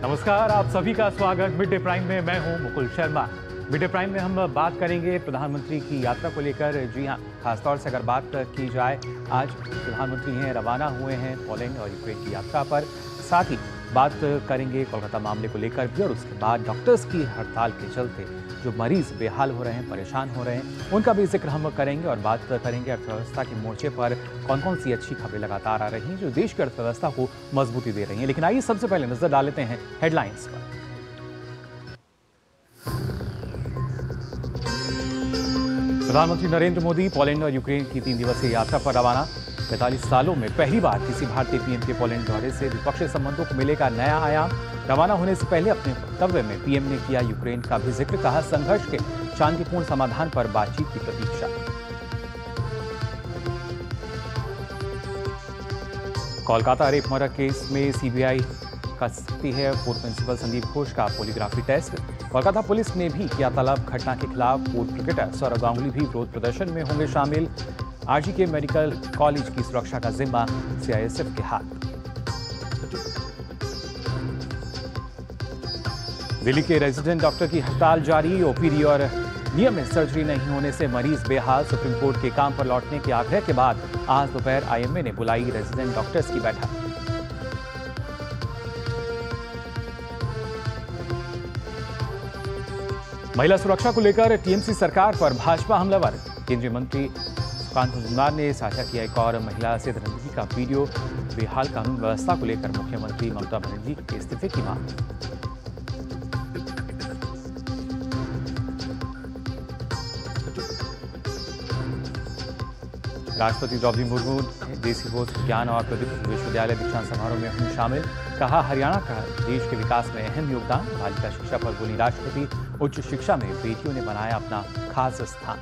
नमस्कार, आप सभी का स्वागत मिड डे प्राइम में। मैं हूं Mukul Sharma. Mid day prime में हम बात करेंगे प्रधानमंत्री की यात्रा को लेकर। जी हां, खासतौर से अगर बात की जाए, आज प्रधानमंत्री हैं रवाना हुए हैं पोलैंड और यूक्रेन की यात्रा पर। साथ ही बात करेंगे कोलकाता मामले को लेकर भी, और उसके बाद डॉक्टर्स की हड़ताल के चलते जो मरीज बेहाल हो रहे हैं, परेशान हो रहे हैं, उनका भी जिक्र हम करेंगे। और बात करेंगे अर्थव्यवस्था के मोर्चे पर कौन कौन सी अच्छी खबरें लगातार आ रही हैं जो देश की अर्थव्यवस्था को मजबूती दे रही हैं। लेकिन आइए सबसे पहले नजर डाल लेते हैं हेडलाइंस पर। प्रधानमंत्री नरेंद्र मोदी पोलैंड और यूक्रेन की 3 दिवसीय यात्रा पर रवाना। 45 सालों में पहली बार किसी भारतीय पीएम के पोलैंड दौरे से द्विपक्षीय संबंधों को मिलेगा नया आयाम। रवाना होने से पहले अपने वक्तव्य में पीएम ने किया यूक्रेन का भी जिक्र। कहा, संघर्ष के शांतिपूर्ण समाधान पर बातचीत की प्रतीक्षा। कोलकाता रेप मर्डर केस में सीबीआई कर सकती है पूर्व प्रिंसिपल संदीप घोष का पॉलीग्राफी टेस्ट। कोलकाता पुलिस ने भी किया तलब। घटना के खिलाफ पूर्व क्रिकेटर सौरव गांगुली भी विरोध प्रदर्शन में होंगे शामिल। आरजी के मेडिकल कॉलेज की सुरक्षा का जिम्मा सीआईएसएफ के हाथ। दिल्ली के रेजिडेंट डॉक्टर की हड़ताल जारी। ओपीडी और नियमित सर्जरी नहीं होने से मरीज बेहाल। सुप्रीम कोर्ट के काम पर लौटने के आग्रह के बाद आज दोपहर आईएमए ने बुलाई रेजिडेंट डॉक्टर्स की बैठक। महिला सुरक्षा को लेकर टीएमसी सरकार पर भाजपा हमलावर। केंद्रीय मंत्री सुकांत मजूमदार ने साझा किया एक और महिला से रंजनी का वीडियो। बेहाल कानून व्यवस्था को लेकर मुख्यमंत्री ममता बनर्जी के इस्तीफे की मांग। राष्ट्रपति द्रौपदी मुर्मू देसी बोस विज्ञान और प्रौद्योगिकी विश्वविद्यालय दीक्षांत समारोह में हुई शामिल। कहा, हरियाणा का देश के विकास में अहम योगदान। बालिका शिक्षा पर बोली राष्ट्रपति, उच्च शिक्षा में बेटियों ने बनाया अपना खास स्थान।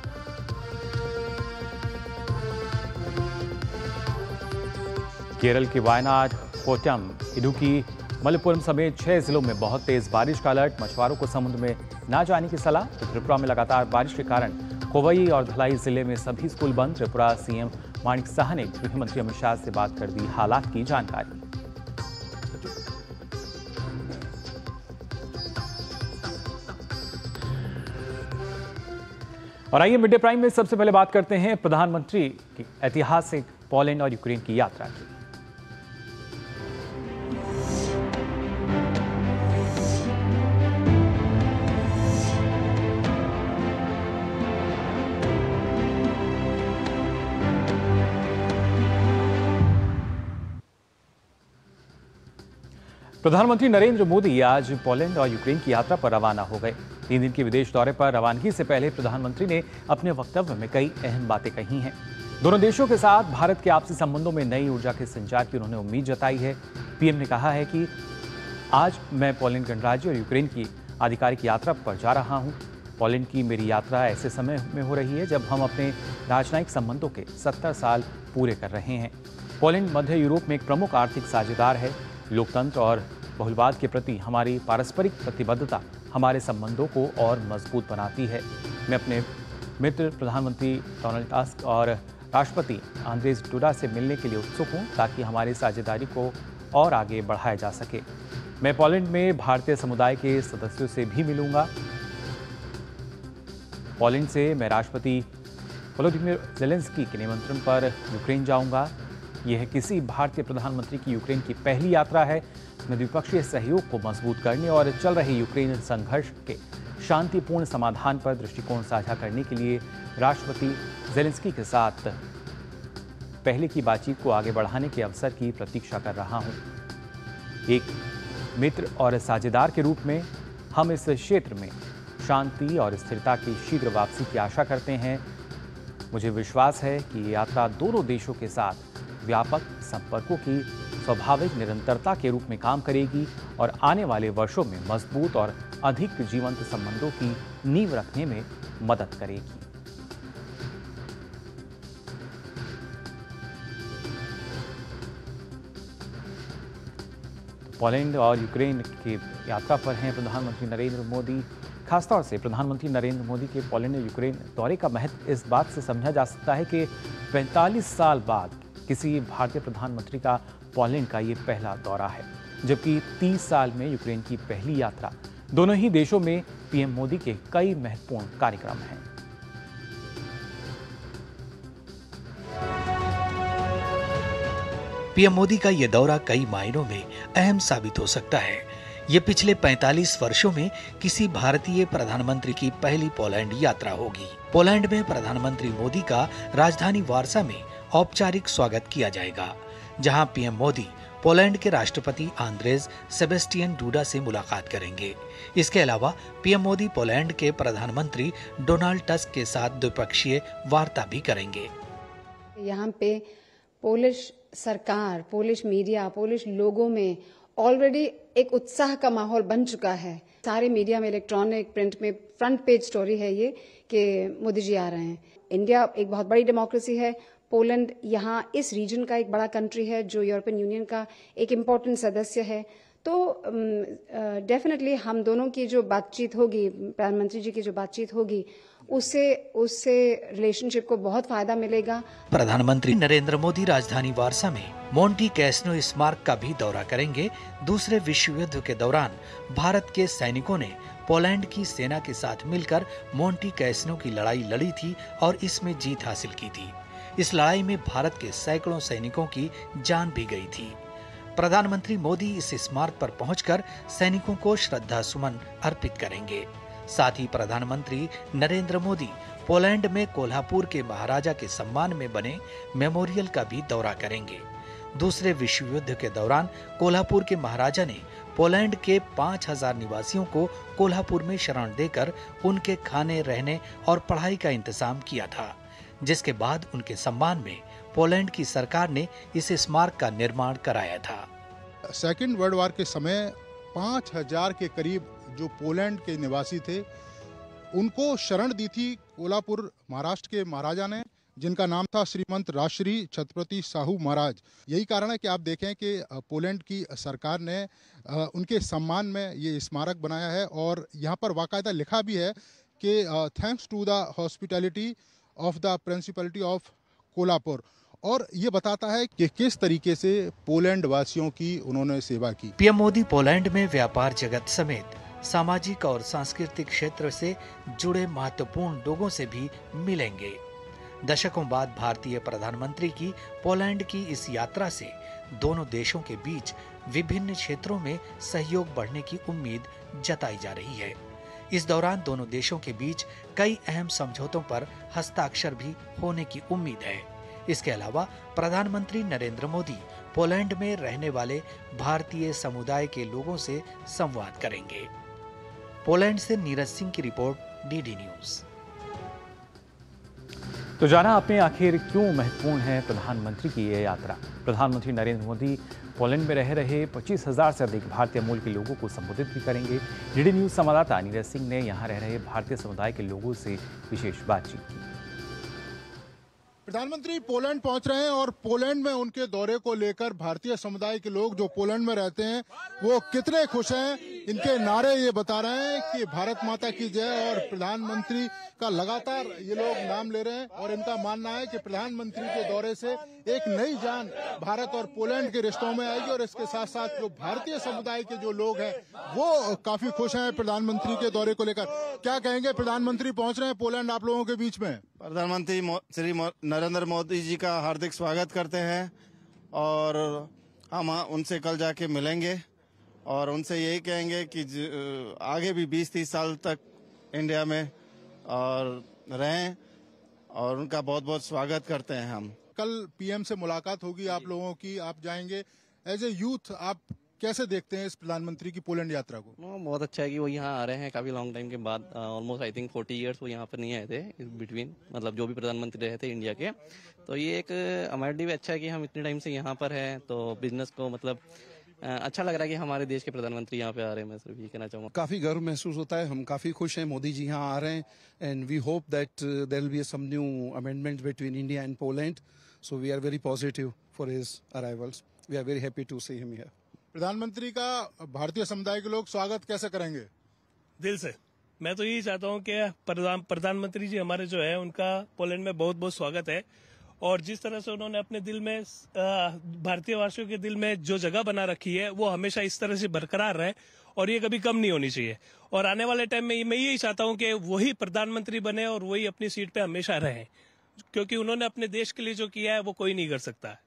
केरल के वायनाड, कोट्टयम, इडुक्की, मलप्पुरम समेत 6 जिलों में बहुत तेज बारिश का अलर्ट। मछुआरों को समुद्र में न जाने की सलाह। त्रिपुरा में लगातार बारिश के कारण कोवई और धलाई जिले में सभी स्कूल बंद। त्रिपुरा सीएम माणिक साहा ने गृह मंत्री अमित शाह से बात कर दी हालात की जानकारी। और आइए मिड डे प्राइम में सबसे पहले बात करते हैं प्रधानमंत्री की ऐतिहासिक पोलैंड और यूक्रेन की यात्रा की। प्रधानमंत्री नरेंद्र मोदी आज पोलैंड और यूक्रेन की यात्रा पर रवाना हो गए। 3 दिन के विदेश दौरे पर रवानगी से पहले प्रधानमंत्री ने अपने वक्तव्य में कई अहम बातें कही हैं। दोनों देशों के साथ भारत के आपसी संबंधों में नई ऊर्जा के संचार की उन्होंने उम्मीद जताई है। पीएम ने कहा है कि आज मैं पोलैंड गणराज्य और यूक्रेन की आधिकारिक यात्रा पर जा रहा हूं। पोलैंड की मेरी यात्रा ऐसे समय में हो रही है जब हम अपने राजनयिक संबंधों के 70 साल पूरे कर रहे हैं। पोलैंड मध्य यूरोप में एक प्रमुख आर्थिक साझेदार है। लोकतंत्र और बहुलवाद के प्रति हमारी पारस्परिक प्रतिबद्धता हमारे संबंधों को और मजबूत बनाती है। मैं अपने मित्र प्रधानमंत्री डोनाल्ड टस्क और राष्ट्रपति आंद्रेज डूडा से मिलने के लिए उत्सुक हूं, ताकि हमारी साझेदारी को और आगे बढ़ाया जा सके। मैं पोलैंड में भारतीय समुदाय के सदस्यों से भी मिलूंगा। पोलैंड से मैं राष्ट्रपति वोलोदिमीर ज़ेलेंस्की के निमंत्रण पर यूक्रेन जाऊंगा। यह किसी भारतीय प्रधानमंत्री की यूक्रेन की पहली यात्रा है। मैं द्विपक्षीय सहयोग को मजबूत करने और चल रहे यूक्रेन संघर्ष के शांतिपूर्ण समाधान पर दृष्टिकोण साझा करने के लिए राष्ट्रपति ज़ेलेंस्की के साथ पहले की बातचीत को आगे बढ़ाने के अवसर की प्रतीक्षा कर रहा हूं। एक मित्र और साझेदार के रूप में हम इस क्षेत्र में शांति और स्थिरता की शीघ्र वापसी की आशा करते हैं। मुझे विश्वास है कि ये यात्रा दोनों देशों के साथ व्यापक संपर्कों की स्वाभाविक निरंतरता के रूप में काम करेगी और आने वाले वर्षों में मजबूत और अधिक जीवंत संबंधों की नींव रखने में मदद करेगी। पोलैंड और यूक्रेन की यात्रा पर हैं प्रधानमंत्री नरेंद्र मोदी। खासतौर से प्रधानमंत्री नरेंद्र मोदी के पोलैंड और यूक्रेन दौरे का महत्व इस बात से समझा जा सकता है कि 45 साल बाद किसी भारतीय प्रधानमंत्री का पोलैंड का ये पहला दौरा है। जबकि 30 साल में यूक्रेन की पहली यात्रा। दोनों ही देशों में पीएम मोदी के कई महत्वपूर्ण कार्यक्रम हैं। पीएम मोदी का यह दौरा कई मायनों में अहम साबित हो सकता है। ये पिछले 45 वर्षों में किसी भारतीय प्रधानमंत्री की पहली पोलैंड यात्रा होगी। पोलैंड में प्रधानमंत्री मोदी का राजधानी वार्सा में औपचारिक स्वागत किया जाएगा, जहां पीएम मोदी पोलैंड के राष्ट्रपति आंद्रेज सेबेस्टियन डूडा से मुलाकात करेंगे। इसके अलावा पीएम मोदी पोलैंड के प्रधानमंत्री डोनाल्ड टस्क के साथ द्विपक्षीय वार्ता भी करेंगे। यहाँ पे पोलिश सरकार, पोलिश मीडिया, पोलिश लोगों में ऑलरेडी एक उत्साह का माहौल बन चुका है। सारे मीडिया में, इलेक्ट्रॉनिक, प्रिंट में फ्रंट पेज स्टोरी है ये कि मोदी जी आ रहे हैं। इंडिया एक बहुत बड़ी डेमोक्रेसी है। पोलैंड यहाँ इस रीजन का एक बड़ा कंट्री है जो यूरोपियन यूनियन का एक इम्पोर्टेंट सदस्य है। तो डेफिनेटली हम दोनों की जो बातचीत होगी, प्रधानमंत्री जी की जो बातचीत होगी, उससे रिलेशनशिप को बहुत फायदा मिलेगा। प्रधानमंत्री नरेंद्र मोदी राजधानी वार्सा में मोंटी कैसनो स्मारक का भी दौरा करेंगे। दूसरे विश्व युद्ध के दौरान भारत के सैनिकों ने पोलैंड की सेना के साथ मिलकर मोंटी कैसनो की लड़ाई लड़ी थी और इसमें जीत हासिल की थी। इस लड़ाई में भारत के सैकड़ों सैनिकों की जान भी गई थी। प्रधानमंत्री मोदी इस स्मारक पर पहुंचकर सैनिकों को श्रद्धा सुमन अर्पित करेंगे। साथ ही प्रधानमंत्री नरेंद्र मोदी पोलैंड में कोल्हापुर के महाराजा के सम्मान में बने मेमोरियल का भी दौरा करेंगे। दूसरे विश्व युद्ध के दौरान कोल्हापुर के महाराजा ने पोलैंड के 5000 निवासियों को कोल्हापुर में शरण देकर उनके खाने, रहने और पढ़ाई का इंतजाम किया था, जिसके बाद उनके सम्मान में पोलैंड की सरकार ने इस स्मारक का निर्माण कराया था। सेकेंड वर्ल्ड वॉर के समय 5000 के करीब जो पोलैंड के निवासी थे, उनको शरण दी थी कोल्हापुर महाराष्ट्र के महाराजा ने, जिनका नाम था श्रीमंत राजश्री छत्रपति साहू महाराज। यही कारण है कि आप देखें कि पोलैंड की सरकार ने उनके सम्मान में ये स्मारक बनाया है और यहाँ पर बाकायदा लिखा भी है कि thanks to the hospitality of the principality of Kolhapur. और ये बताता है कि किस तरीके से पोलैंड वासियों की उन्होंने सेवा की। पीएम मोदी पोलैंड में व्यापार जगत समेत सामाजिक और सांस्कृतिक क्षेत्र से जुड़े महत्वपूर्ण लोगों से भी मिलेंगे। दशकों बाद भारतीय प्रधानमंत्री की पोलैंड की इस यात्रा से दोनों देशों के बीच विभिन्न क्षेत्रों में सहयोग बढ़ने की उम्मीद जताई जा रही है। इस दौरान दोनों देशों के बीच कई अहम समझौतों पर हस्ताक्षर भी होने की उम्मीद है। इसके अलावा प्रधानमंत्री नरेंद्र मोदी पोलैंड में रहने वाले भारतीय समुदाय के लोगों से संवाद करेंगे। पोलैंड से नीरज सिंह की रिपोर्ट, डीडी न्यूज। तो जाना आपने आखिर क्यों महत्वपूर्ण है प्रधानमंत्री की यह यात्रा। प्रधानमंत्री नरेंद्र मोदी पोलैंड में रह रहे 25,000 से अधिक भारतीय मूल के लोगों को संबोधित भी करेंगे। डीडी न्यूज संवाददाता नीरज सिंह ने यहां रह रहे भारतीय समुदाय के लोगों से विशेष बातचीत की। प्रधानमंत्री पोलैंड पहुंच रहे हैं और पोलैंड में उनके दौरे को लेकर भारतीय समुदाय के लोग जो पोलैंड में रहते हैं वो कितने खुश हैं। इनके नारे ये बता रहे हैं कि भारत माता की जय, और प्रधानमंत्री का लगातार ये लोग नाम ले रहे हैं और इनका मानना है कि प्रधानमंत्री के दौरे से एक नई जान भारत और पोलैंड के रिश्तों में आएगी। और इसके साथ साथ जो भारतीय समुदाय के जो लोग हैं वो काफी खुश हैं प्रधानमंत्री के दौरे को लेकर। क्या कहेंगे, प्रधानमंत्री पहुंच रहे हैं पोलैंड आप लोगों के बीच में। प्रधानमंत्री श्री नरेंद्र मोदी जी का हार्दिक स्वागत करते हैं और हम उनसे कल जाके मिलेंगे और उनसे यही कहेंगे कि आगे भी 20-30 साल तक इंडिया में और रहें और उनका बहुत बहुत स्वागत करते हैं हम। कल पीएम से मुलाकात होगी आप लोगों की, आप जाएंगे। एज ए यूथ आप कैसे देखते हैं इस प्रधानमंत्री की पोलैंड यात्रा को? बहुत अच्छा है कि वो यहाँ आ रहे हैं काफी लॉन्ग टाइम के बाद। ऑलमोस्ट आई थिंक 40 इयर्स वो यहाँ पर नहीं आए थे बिटवीन, मतलब जो भी प्रधानमंत्री रहे थे इंडिया के। तो ये एक हमारे लिए भी अच्छा है कि हम इतने टाइम से यहाँ पर हैं, तो बिजनेस को मतलब अच्छा लग रहा है कि हमारे देश के प्रधानमंत्री यहाँ पे आ रहे हैं। मैं सिर्फ ये कहना चाहूँगा, काफी गर्व महसूस होता है। हम काफी खुश हैं मोदी जी यहाँ आ रहे हैं and we hope that there will be some new amendment between India and Poland, so we are very positive for his arrivals. We are very happy to see him here. प्रधानमंत्री का भारतीय समुदाय के लोग स्वागत कैसे करेंगे? दिल से। मैं तो यही चाहता हूँ कि प्रधानमंत्री जी हमारे जो है उनका पोलैंड में बहुत बहुत स्वागत है और जिस तरह से उन्होंने अपने दिल में भारतीय वासियों के दिल में जो जगह बना रखी है वो हमेशा इस तरह से बरकरार रहे और ये कभी कम नहीं होनी चाहिए। और आने वाले टाइम में मैं यही चाहता हूं कि वही प्रधानमंत्री बने और वही अपनी सीट पे हमेशा रहें, क्योंकि उन्होंने अपने देश के लिए जो किया है वो कोई नहीं कर सकता है।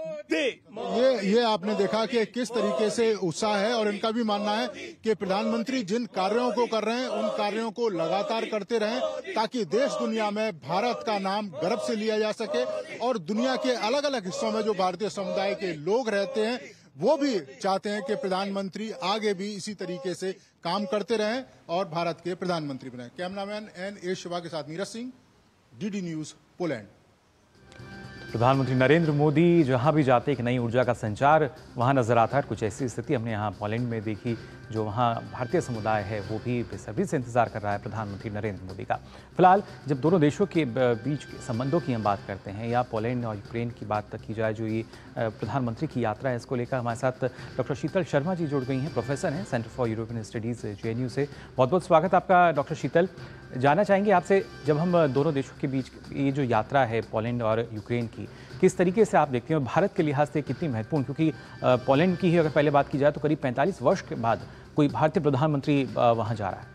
ये आपने देखा कि किस तरीके से उत्साह है और इनका भी मानना है कि प्रधानमंत्री जिन कार्यों को कर रहे हैं उन कार्यों को लगातार करते रहें ताकि देश दुनिया में भारत का नाम गर्व से लिया जा सके और दुनिया के अलग अलग हिस्सों में जो भारतीय समुदाय के लोग रहते हैं वो भी चाहते हैं कि प्रधानमंत्री आगे भी इसी तरीके से काम करते रहें और भारत के प्रधानमंत्री बने। कैमरामैन NA शिवा के साथ Neeraj Singh, DD news, Poland. प्रधानमंत्री नरेंद्र मोदी जहां भी जाते एक नई ऊर्जा का संचार वहां नजर आता है। कुछ ऐसी स्थिति हमने यहाँ पोलैंड में देखी, जो वहां भारतीय समुदाय है वो भी बेसब्री से इंतजार कर रहा है प्रधानमंत्री नरेंद्र मोदी का। फिलहाल जब दोनों देशों के बीच के संबंधों की हम बात करते हैं या पोलैंड और यूक्रेन की बात की जाए, जो ये प्रधानमंत्री की यात्रा है, इसको लेकर हमारे साथ डॉक्टर शीतल शर्मा जी जुड़ गई हैं, प्रोफेसर हैं centre for European studies JNU से। बहुत बहुत स्वागत आपका डॉक्टर शीतल। जानना चाहेंगे आपसे, जब हम दोनों देशों के बीच ये जो यात्रा है पोलैंड और यूक्रेन की, किस तरीके से आप देखते हैं भारत के लिहाज से कितनी महत्वपूर्ण, क्योंकि पोलैंड की ही अगर पहले बात की जाए तो करीब 45 वर्ष के बाद कोई भारतीय प्रधानमंत्री वहां जा रहा है।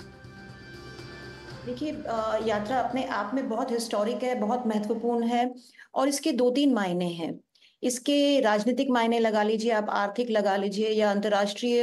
देखिए, यात्रा अपने आप में बहुत हिस्टोरिक है, बहुत महत्वपूर्ण है और इसके 2-3 मायने हैं। इसके राजनीतिक मायने लगा लीजिए, आप आर्थिक लगा लीजिए या अंतर्राष्ट्रीय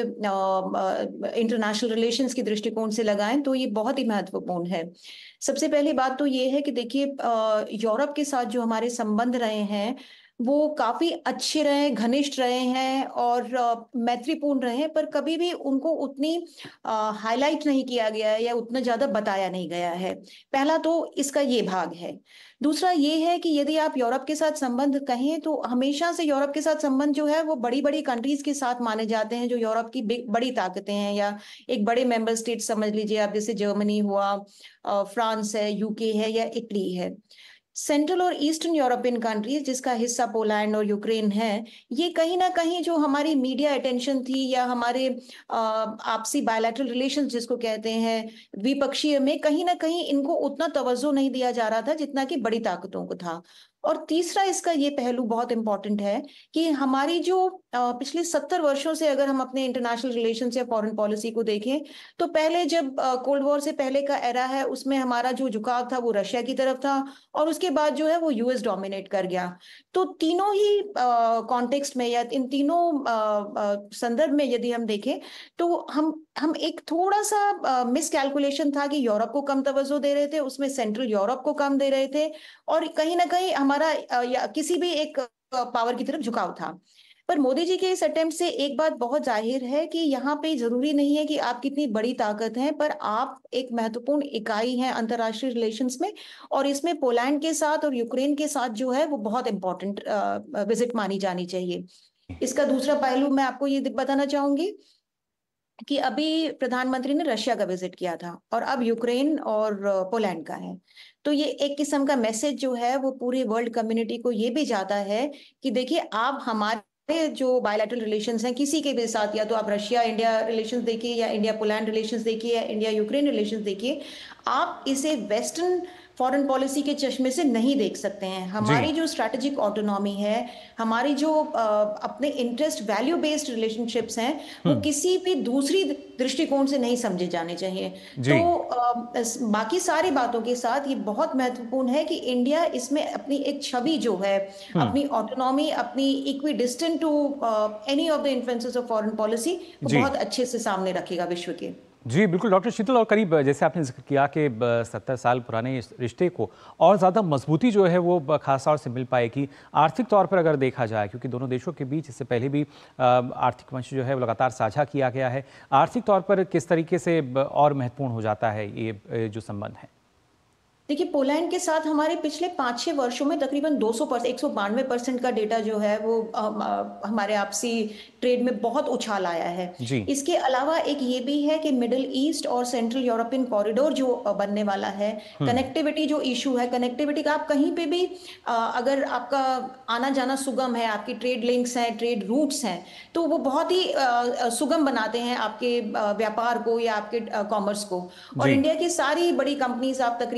इंटरनेशनल रिलेशंस के दृष्टिकोण से लगाएं तो ये बहुत ही महत्वपूर्ण है। सबसे पहली बात तो ये है कि देखिए, यूरोप के साथ जो हमारे संबंध रहे हैं वो काफी अच्छे रहे, घनिष्ठ रहे हैं और मैत्रीपूर्ण रहे हैं, पर कभी भी उनको उतनी हाईलाइट नहीं किया गया है या उतना ज्यादा बताया नहीं गया है। पहला तो इसका ये भाग है। दूसरा ये है कि यदि आप यूरोप के साथ संबंध कहें तो हमेशा से यूरोप के साथ संबंध जो है वो बड़ी बड़ी कंट्रीज के साथ माने जाते हैं, जो यूरोप की बड़ी ताकतें हैं या एक बड़े मेंबर स्टेट समझ लीजिए आप, जैसे जर्मनी हुआ, फ्रांस है, UK है या इटली है। सेंट्रल और ईस्टर्न यूरोपियन कंट्रीज जिसका हिस्सा पोलैंड और यूक्रेन है, ये कहीं ना कहीं जो हमारी मीडिया अटेंशन थी या हमारे आपसी बायलैटरल रिलेशंस जिसको कहते हैं द्विपक्षीय में, कहीं ना कहीं इनको उतना तवज्जो नहीं दिया जा रहा था जितना कि बड़ी ताकतों को था। और तीसरा इसका ये पहलू बहुत इंपॉर्टेंट है कि हमारी जो पिछले 70 वर्षों से अगर हम अपने इंटरनेशनल रिलेशंस या फॉरेन पॉलिसी को देखें तो पहले जब कोल्ड वॉर से पहले का एरा है उसमें हमारा जो झुकाव था वो रशिया की तरफ था और उसके बाद जो है वो US डोमिनेट कर गया। तो तीनों ही कॉन्टेक्स्ट में या इन तीनों संदर्भ में यदि हम देखें तो हम एक थोड़ा सा मिसकैलकुलेशन था कि यूरोप को कम तवज्जो दे रहे थे, उसमें सेंट्रल यूरोप को कम दे रहे थे और कहीं ना कहीं हमारा या किसी भी एक पावर की तरफ झुकाव था। पर मोदी जी के इस अटेम्प्ट से एक बात बहुत जाहिर है कि यहाँ पे जरूरी नहीं है कि आप कितनी बड़ी ताकत हैं, पर आप एक महत्वपूर्ण इकाई हैं अंतर्राष्ट्रीय रिलेशंस में और इसमें पोलैंड के साथ और यूक्रेन के साथ जो है वो बहुत इंपॉर्टेंट विजिट मानी जानी चाहिए। इसका दूसरा पहलू मैं आपको ये बताना चाहूंगी कि अभी प्रधानमंत्री ने रशिया का विजिट किया था और अब यूक्रेन और पोलैंड का है। तो ये एक किस्म का मैसेज जो है वो पूरी वर्ल्ड कम्युनिटी को ये भी जाता है कि देखिए, आप हमारे जो बायलैटरल रिलेशंस हैं किसी के भी साथ, या तो आप रशिया इंडिया रिलेशंस देखिए या इंडिया पोलैंड रिलेशंस देखिए या इंडिया यूक्रेन रिलेशंस देखिए, आप इसे वेस्टर्न फॉरेन पॉलिसी के चश्मे से नहीं देख सकते हैं। हमारी जो स्ट्रैटेजिक ऑटोनॉमी है, हमारी जो अपने इंटरेस्ट वैल्यू बेस्ड रिलेशनशिप्स हैं, वो किसी भी दूसरी दृष्टिकोण से नहीं समझे जाने चाहिए। तो बाकी सारी बातों के साथ ये बहुत महत्वपूर्ण है कि इंडिया इसमें अपनी एक छवि जो है, अपनी ऑटोनॉमी, अपनी equidistant to any of the influences of foreign policy को बहुत अच्छे से सामने रखेगा विश्व के। जी बिल्कुल डॉक्टर शीतल, और करीब जैसे आपने जिक्र किया कि 70 साल पुराने इस रिश्ते को और ज़्यादा मजबूती जो है वो खास तौर से मिल पाएगी आर्थिक तौर पर अगर देखा जाए, क्योंकि दोनों देशों के बीच इससे पहले भी आर्थिक मंच जो है वो लगातार साझा किया गया है। आर्थिक तौर पर किस तरीके से और महत्वपूर्ण हो जाता है ये जो संबंध है? देखिए, पोलैंड के साथ हमारे पिछले 5-6 वर्षों में तकरीबन 200% 192% का डेटा जो है वो हमारे आपसी ट्रेड में बहुत उछाल आया है। इसके अलावा एक ये भी है कि मिडिल ईस्ट और सेंट्रल यूरोपियन कॉरिडोर जो बनने वाला है, कनेक्टिविटी जो इशू है, कनेक्टिविटी का आप कहीं पे भी अगर आपका आना जाना सुगम है, आपकी ट्रेड लिंक्स हैं, ट्रेड रूट्स हैं, तो वो बहुत ही सुगम बनाते हैं आपके व्यापार को या आपके कॉमर्स को। और इंडिया की सारी बड़ी कंपनीज आप तकरीबन देख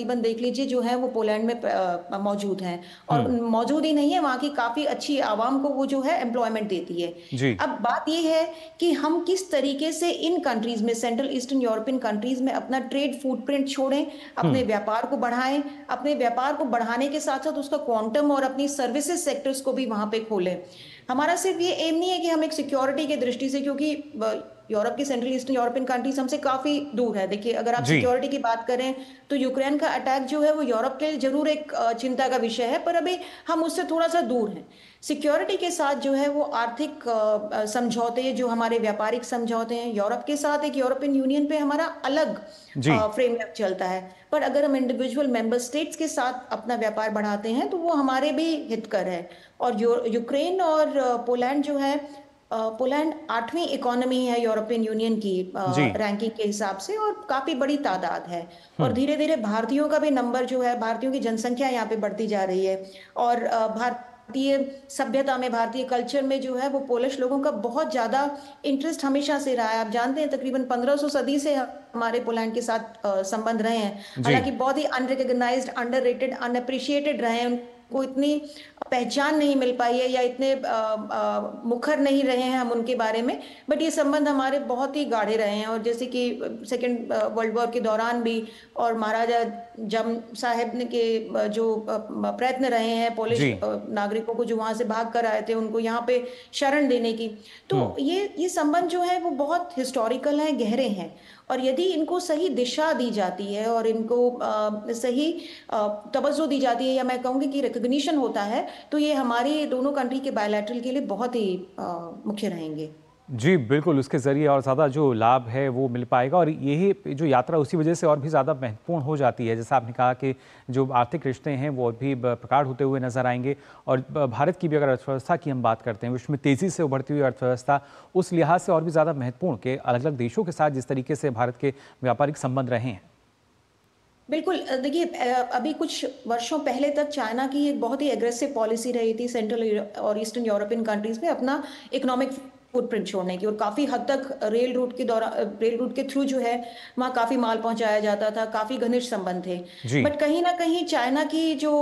लीजिए जो है वो पोलैंड में मौजूद हैं, और मौजूद ही नहीं है, वहाँ की काफी अच्छी आवाम को वो जो है एम्प्लॉयमेंट देती है। जी। अब बात ये है कि हम किस तरीके से इन कंट्रीज में, सेंट्रल ईस्टर्न यूरोपियन कंट्रीज में अपना ट्रेड फुटप्रिंट छोड़ें, अपने व्यापार को बढ़ाएं, अपने व्यापार को बढ़ाने के साथ साथ उसका क्वांटम और अपनी सर्विसेज सेक्टर्स को भी वहां पे खोलें। हमारा सिर्फ ये एम नहीं है कि हम एक सिक्योरिटी की दृष्टि से, क्योंकि यूरोप की सेंट्रल ईस्टर्न यूरोपियन कंट्रीज हमसे काफी दूर है। देखिए अगर आप जी। सिक्योरिटी की बात करें तो यूक्रेन का अटैक जो है वो यूरोप के लिए जरूर एक चिंता का विषय है, पर अभी हम उससे थोड़ा सा दूर हैं। सिक्योरिटी के साथ जो है वो आर्थिक समझौते, जो हमारे व्यापारिक समझौते हैं यूरोप के साथ, एक यूरोपियन यूनियन पे हमारा अलग फ्रेमवर्क चलता है, पर अगर हम इंडिविजुअल मेंबर स्टेट्स के साथ अपना व्यापार बढ़ाते हैं तो वो हमारे भी हितकर है। और यूक्रेन और पोलैंड जो है, पोलैंड 8वीं इकोनॉमी है यूरोपियन यूनियन की रैंकिंग के हिसाब से, और काफी बड़ी तादाद है। और धीरे धीरे भारतीयों का भी नंबर जो है, भारतीयों की जनसंख्या यहाँ पे बढ़ती जा रही है, और भारतीय सभ्यता में, भारतीय कल्चर में जो है वो पोलिश लोगों का बहुत ज्यादा इंटरेस्ट हमेशा से रहा है। आप जानते हैं तकरीबन 1500 सदी से हमारे पोलैंड के साथ संबंध रहे हैं, हालांकि बहुत ही अनरिकॉग्नाइज्ड, अंडररेटेड, अनअप्रिशिएटेड रहे हैं, को इतनी पहचान नहीं मिल पाई है या इतने मुखर नहीं रहे हैं हम उनके बारे में, बट ये संबंध हमारे बहुत ही गाढ़े रहे हैं। और जैसे कि सेकेंड वर्ल्ड वॉर के दौरान भी, और महाराजा जम साहेब के जो प्रयत्न रहे हैं पोलिश नागरिकों को जो वहां से भाग कर आए थे उनको यहाँ पे शरण देने की, तो ये संबंध जो है वो बहुत हिस्टोरिकल है, गहरे हैं। और यदि इनको सही दिशा दी जाती है और इनको सही तवज्जो दी जाती है, या मैं कहूँगी कि रिकग्निशन होता है, तो ये हमारी दोनों कंट्री के बायलैटरल के लिए बहुत ही मुख्य रहेंगे। जी बिल्कुल, उसके ज़रिए और ज़्यादा जो लाभ है वो मिल पाएगा, और यही जो यात्रा उसी वजह से और भी ज़्यादा महत्वपूर्ण हो जाती है। जैसा आपने कहा कि जो आर्थिक रिश्ते हैं वो भी प्रगाढ़ होते हुए नजर आएंगे, और भारत की भी अगर अर्थव्यवस्था की हम बात करते हैं, विश्व में तेज़ी से उभरती हुई अर्थव्यवस्था, उस लिहाज से और भी ज़्यादा महत्वपूर्ण कि अलग अलग देशों के साथ जिस तरीके से भारत के व्यापारिक संबंध रहे हैं। बिल्कुल, देखिए अभी कुछ वर्षों पहले तक चाइना की एक बहुत ही एग्रेसिव पॉलिसी रही थी सेंट्रल और ईस्टर्न यूरोपियन कंट्रीज में अपना इकोनॉमिक फुटप्रिंट छोड़ने की, और काफी हद तक रेल रूट के थ्रू जो है वहाँ काफी माल पहुंचाया जाता था, काफी घनिष्ठ संबंध थे। बट कहीं ना कहीं चाइना की जो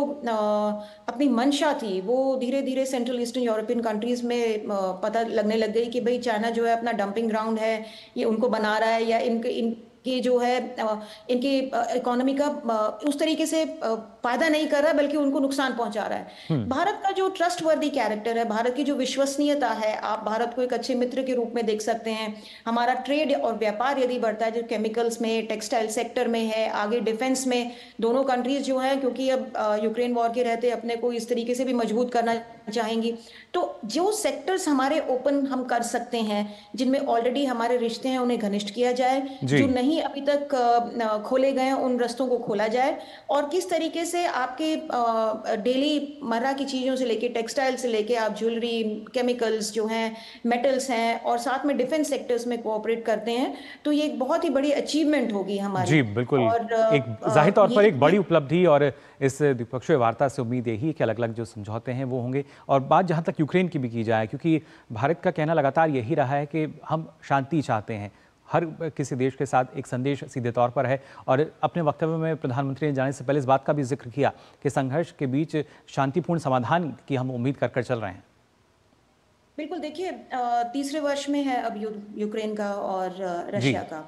अपनी मंशा थी वो धीरे धीरे सेंट्रल ईस्टर्न यूरोपियन कंट्रीज में पता लगने लग गई कि भाई चाइना जो है अपना डंपिंग ग्राउंड है, ये उनको बना रहा है, या इनके जो है इनकी इकोनॉमी का उस तरीके से फायदा नहीं कर रहा है बल्कि उनको नुकसान पहुंचा रहा है। भारत का जो ट्रस्टवर्दी कैरेक्टर है, भारत की जो विश्वसनीयता है, आप भारत को एक अच्छे मित्र के रूप में देख सकते हैं। हमारा ट्रेड और व्यापार यदि बढ़ता है, जो केमिकल्स में, टेक्सटाइल सेक्टर में है, आगे डिफेंस में, दोनों कंट्रीज जो है, क्योंकि अब यूक्रेन वॉर के रहते अपने को इस तरीके से भी मजबूत करना चाहेंगी, तो जो सेक्टर्स हमारे ओपन हम कर सकते हैं, जिनमें ऑलरेडी हमारे रिश्ते हैं, उन्हें घनिष्ठ किया जाए, जो नहीं अभी तक खोले गए हैं उन रास्तों को खोला जाए, और किस तरीके से आपके डेली मर्रा की चीजों से लेके, टेक्सटाइल से लेके आप ज्वेलरी, केमिकल्स जो हैं, मेटल्स हैं, और साथ में डिफेंस सेक्टर्स में कोऑपरेट करते हैं, तो ये एक बहुत ही बड़ी अचीवमेंट होगी हमारी। जी बिल्कुल, और एक जाहिर तौर पर एक बड़ी उपलब्धि, और इस द्विपक्षीय वार्ता से उम्मीद यही है कि अलग अलग जो समझौते हैं वो होंगे। और बात जहां तक यूक्रेन की भी की जाए, क्योंकि भारत का कहना लगातार यही रहा है कि हम शांति चाहते हैं, हर किसी देश के साथ एक संदेश सीधे तौर पर है, और अपने वक्तव्य में प्रधानमंत्री ने जाने से पहले इस बात का भी जिक्र किया कि संघर्ष के बीच शांतिपूर्ण समाधान की हम उम्मीद कर चल रहे हैं। बिल्कुल, देखिए तीसरे वर्ष में है अब यूक्रेन का और रशिया का।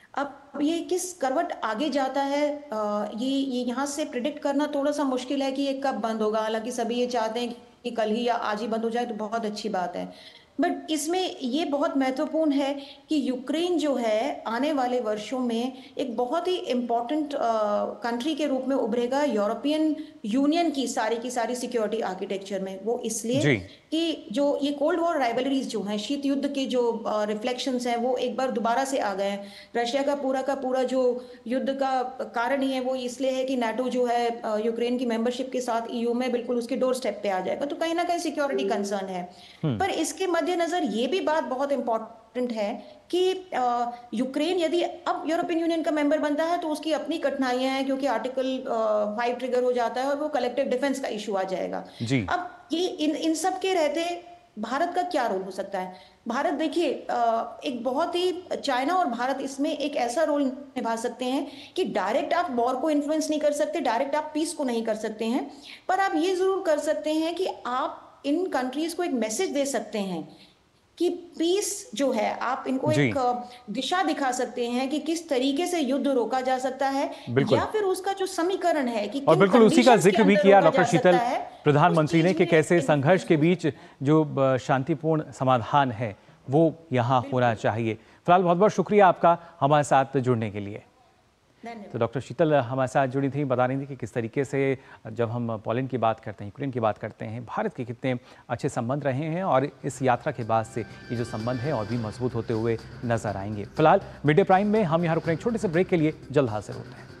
अब ये किस करवट आगे जाता है, ये यहाँ से प्रिडिक्ट करना थोड़ा सा मुश्किल है कि ये कब बंद होगा। हालांकि सभी ये चाहते हैं कि कल ही या आज ही बंद हो जाए तो बहुत अच्छी बात है, बट इसमें ये बहुत महत्वपूर्ण है कि यूक्रेन जो है आने वाले वर्षों में एक बहुत ही इम्पोर्टेंट कंट्री के रूप में उभरेगा यूरोपियन यूनियन की सारी सिक्योरिटी आर्किटेक्चर में। वो इसलिए कि जो ये कोल्ड वॉर राइवलरीज जो हैं, शीत युद्ध के जो रिफ्लेक्शंस हैं, वो एक बार दोबारा से आ गए हैं। रशिया का पूरा जो युद्ध का कारण ही है वो इसलिए है कि नाटो जो है यूक्रेन की मेंबरशिप के साथ ईयू में बिल्कुल उसके डोर स्टेप पे आ जाएगा, तो कहीं ना कहीं सिक्योरिटी कंसर्न है। पर इसके मद्देनजर ये भी बात बहुत इंपॉर्टेंट है कि यूक्रेन यदि अब यूरोपियन यूनियन का मेंबर बनता है तो उसकी अपनी कठिनाइयां हैं, क्योंकि आर्टिकल 5 ट्रिगर हो जाता है और वो कलेक्टिव डिफेंस का इशू आ जाएगा। अब ये इन सब के रहते भारत का क्या रोल हो सकता है? भारत देखिए एक बहुत ही चाइना और भारत इसमें एक ऐसा रोल निभा सकते हैं कि डायरेक्ट आप वॉर को इन्फ्लुएंस नहीं कर सकते, डायरेक्ट आप पीस को नहीं कर सकते हैं, पर आप ये जरूर कर सकते हैं कि आप इन कंट्रीज को एक मैसेज दे सकते हैं कि पीस जो है, आप इनको एक दिशा दिखा सकते हैं कि किस तरीके से युद्ध रोका जा सकता है, या फिर उसका जो समीकरण है कि और बिल्कुल उसी का जिक्र भी किया डॉक्टर शीतल प्रधानमंत्री ने कि कैसे संघर्ष के बीच जो शांतिपूर्ण समाधान है वो यहाँ होना चाहिए। फिलहाल बहुत बहुत शुक्रिया आपका हमारे साथ जुड़ने के लिए। तो डॉक्टर शीतल हमारे साथ जुड़ी थी, बता रही थी कि किस तरीके से जब हम पोलैंड की बात करते हैं, यूक्रेन की बात करते हैं, भारत के कितने अच्छे संबंध रहे हैं और इस यात्रा के बाद से ये जो संबंध है और भी मजबूत होते हुए नजर आएंगे। फिलहाल मिड डे प्राइम में हम यहाँ रुक रहे हैं, छोटे से ब्रेक के लिए जल्द हाजिर होते हैं।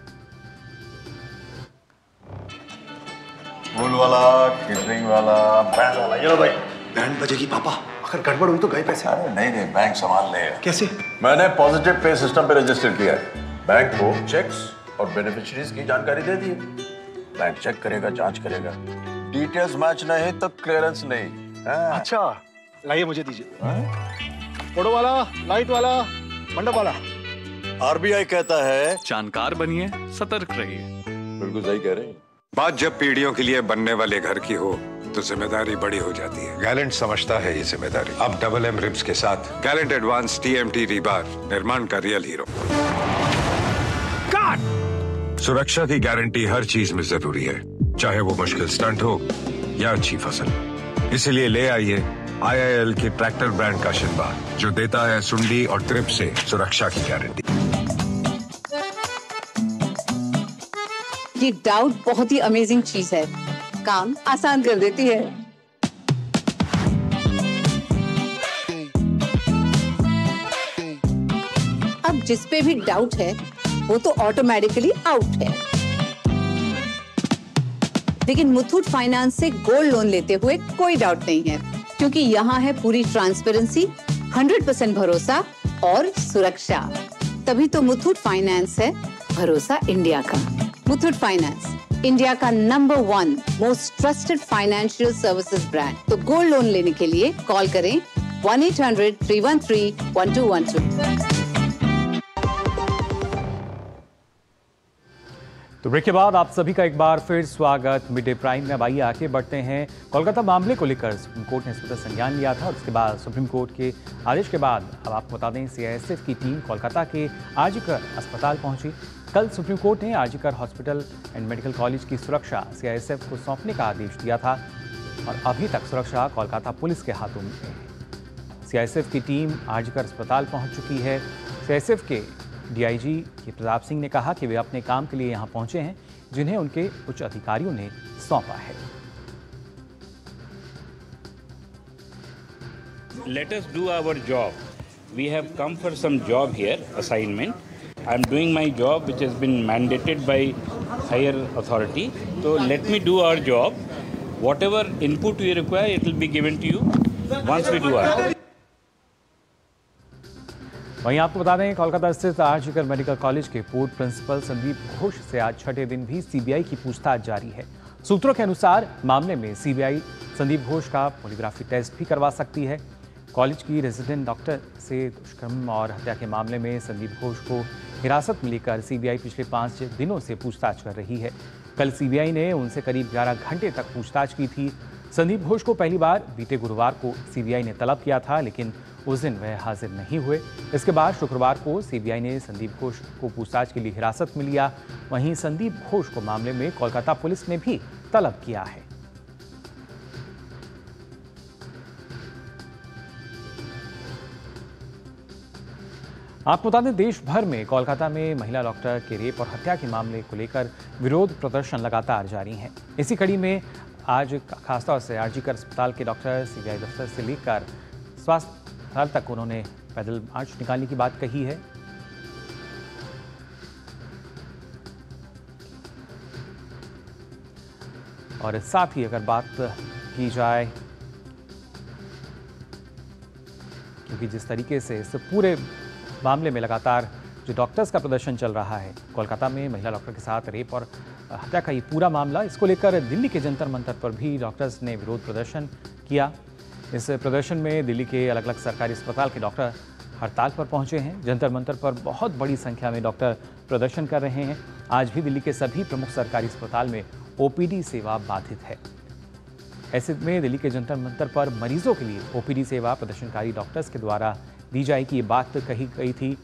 फूल वाला, केटरिंग वाला, बैंड वाला, ये लो भाई। बैंड बजेगी पापा, अगर गड़बड़ हुई तो गए पैसे। अरे नहीं, बैंक संभाल ले। कैसे? मैंने पॉजिटिव पे सिस्टम पे रजिस्टर किया है। बैंक को चेक्स और बेनिफिशियरीज की जानकारी दे दी है। बैंक चेक करेगा, जांच करेगा, डिटेल्स मैच नहीं तो क्लियरेंस नहीं। अच्छा, लाइए मुझे दीजिए। फोटो वाला, लाइट वाला, मंडप वाला। आरबीआई कहता है जानकार बनिए, सतर्क रहिए। बिल्कुल सही कह रहे हैं। बात जब पीढ़ियों के लिए बनने वाले घर की हो तो जिम्मेदारी बड़ी हो जाती है। गैलेंट समझता है ये जिम्मेदारी। अब डबल एम रिब्स के साथ गैलेंट एडवांस टीएमटी रीबार, निर्माण का रियल हीरो। सुरक्षा की गारंटी हर चीज में जरूरी है, चाहे वो मुश्किल स्टंट हो या अच्छी फसल। इसलिए ले आइए IIL के ट्रैक्टर ब्रांड का शिनबा, जो देता है सुंडी और ट्रिप से सुरक्षा की गारंटी। ये डाउट बहुत ही अमेजिंग चीज है, काम आसान कर देती है। अब जिस पे भी डाउट है वो तो ऑटोमेटिकली आउट है। लेकिन मुथूट फाइनेंस से गोल्ड लोन लेते हुए कोई डाउट नहीं है, क्योंकि यहाँ है पूरी ट्रांसपेरेंसी, 100% भरोसा और सुरक्षा। तभी तो मुथूट फाइनेंस है भरोसा इंडिया का। मुथूट फाइनेंस, इंडिया का नंबर 1 most trusted financial services brand. तो गोल्ड लोन लेने के लिए कॉल करें 1-800-313-1212। तो ब्रेक के बाद आप सभी का एक बार फिर स्वागत मिड डे प्राइम में। अब आइए आगे बढ़ते हैं। कोलकाता मामले को लेकर सुप्रीम कोर्ट ने स्वतः संज्ञान लिया था और उसके बाद सुप्रीम कोर्ट के आदेश के बाद अब आपको बता दें CISF की टीम कोलकाता के आरजीकर अस्पताल पहुंची। कल सुप्रीम कोर्ट ने RG Kar hospital and medical college की सुरक्षा CISF को सौंपने का आदेश दिया था और अभी तक सुरक्षा कोलकाता पुलिस के हाथों में है। CISF की टीम आरजीकर अस्पताल पहुंच चुकी है। CISF के DIG प्रताप सिंह ने कहा कि वे अपने काम के लिए यहां पहुंचे हैं, जिन्हें उनके उच्च अधिकारियों ने सौंपा है। Let us do our job. We have come for some job here, assignment. I am doing my job, which has been mandated by higher authority. So let me do our job. Whatever input we require, it will be given to you once we do our job. वहीं आपको बता दें, कोलकाता स्थित RG Kar medical college के पूर्व principal Sandeep Ghosh से आज छठे दिन भी CBI की पूछताछ जारी है। सूत्रों के अनुसार मामले में CBI संदीप घोष का पॉलीग्राफी टेस्ट भी करवा सकती है। कॉलेज की रेजिडेंट डॉक्टर से दुष्कर्म और हत्या के मामले में संदीप घोष को हिरासत में लेकर CBI पिछले 5 दिनों से पूछताछ कर रही है। कल CBI ने उनसे करीब 11 घंटे तक पूछताछ की थी। संदीप घोष को पहली बार बीते गुरुवार को CBI ने तलब किया था, लेकिन उस दिन वह हाजिर नहीं हुए। इसके बाद शुक्रवार को CBI ने संदीप घोष को पूछताछ के लिए हिरासत में लिया। वहीं संदीप घोष को मामले में कोलकाता पुलिस ने भी तलब किया है। आपको बता दें, देश भर में कोलकाता में महिला डॉक्टर के रेप और हत्या के मामले को लेकर विरोध प्रदर्शन लगातार जारी हैं। इसी कड़ी में आज खासतौर से आरजीकर अस्पताल के डॉक्टर CBI दफ्तर से लेकर स्वास्थ्य स्थल तक उन्होंने पैदल मार्च निकालने की बात कही है। और साथ ही अगर बात की जाए, क्योंकि जिस तरीके से इस पूरे मामले में लगातार जो डॉक्टर्स का प्रदर्शन चल रहा है, कोलकाता में महिला डॉक्टर के साथ रेप और हत्या का ये पूरा मामला, इसको लेकर दिल्ली के जंतर मंतर पर भी डॉक्टर्स ने विरोध प्रदर्शन किया। इस प्रदर्शन में दिल्ली के अलग अलग सरकारी अस्पताल के डॉक्टर हड़ताल पर पहुंचे हैं। जंतर मंतर पर बहुत बड़ी संख्या में डॉक्टर प्रदर्शन कर रहे हैं। आज भी दिल्ली के सभी प्रमुख सरकारी अस्पताल में ओपीडी सेवा बाधित है। ऐसे में दिल्ली के जंतर मंतर पर मरीजों के लिए ओपीडी सेवा प्रदर्शनकारी डॉक्टर्स के द्वारा दी जाएगी, ये बात कही गई थी।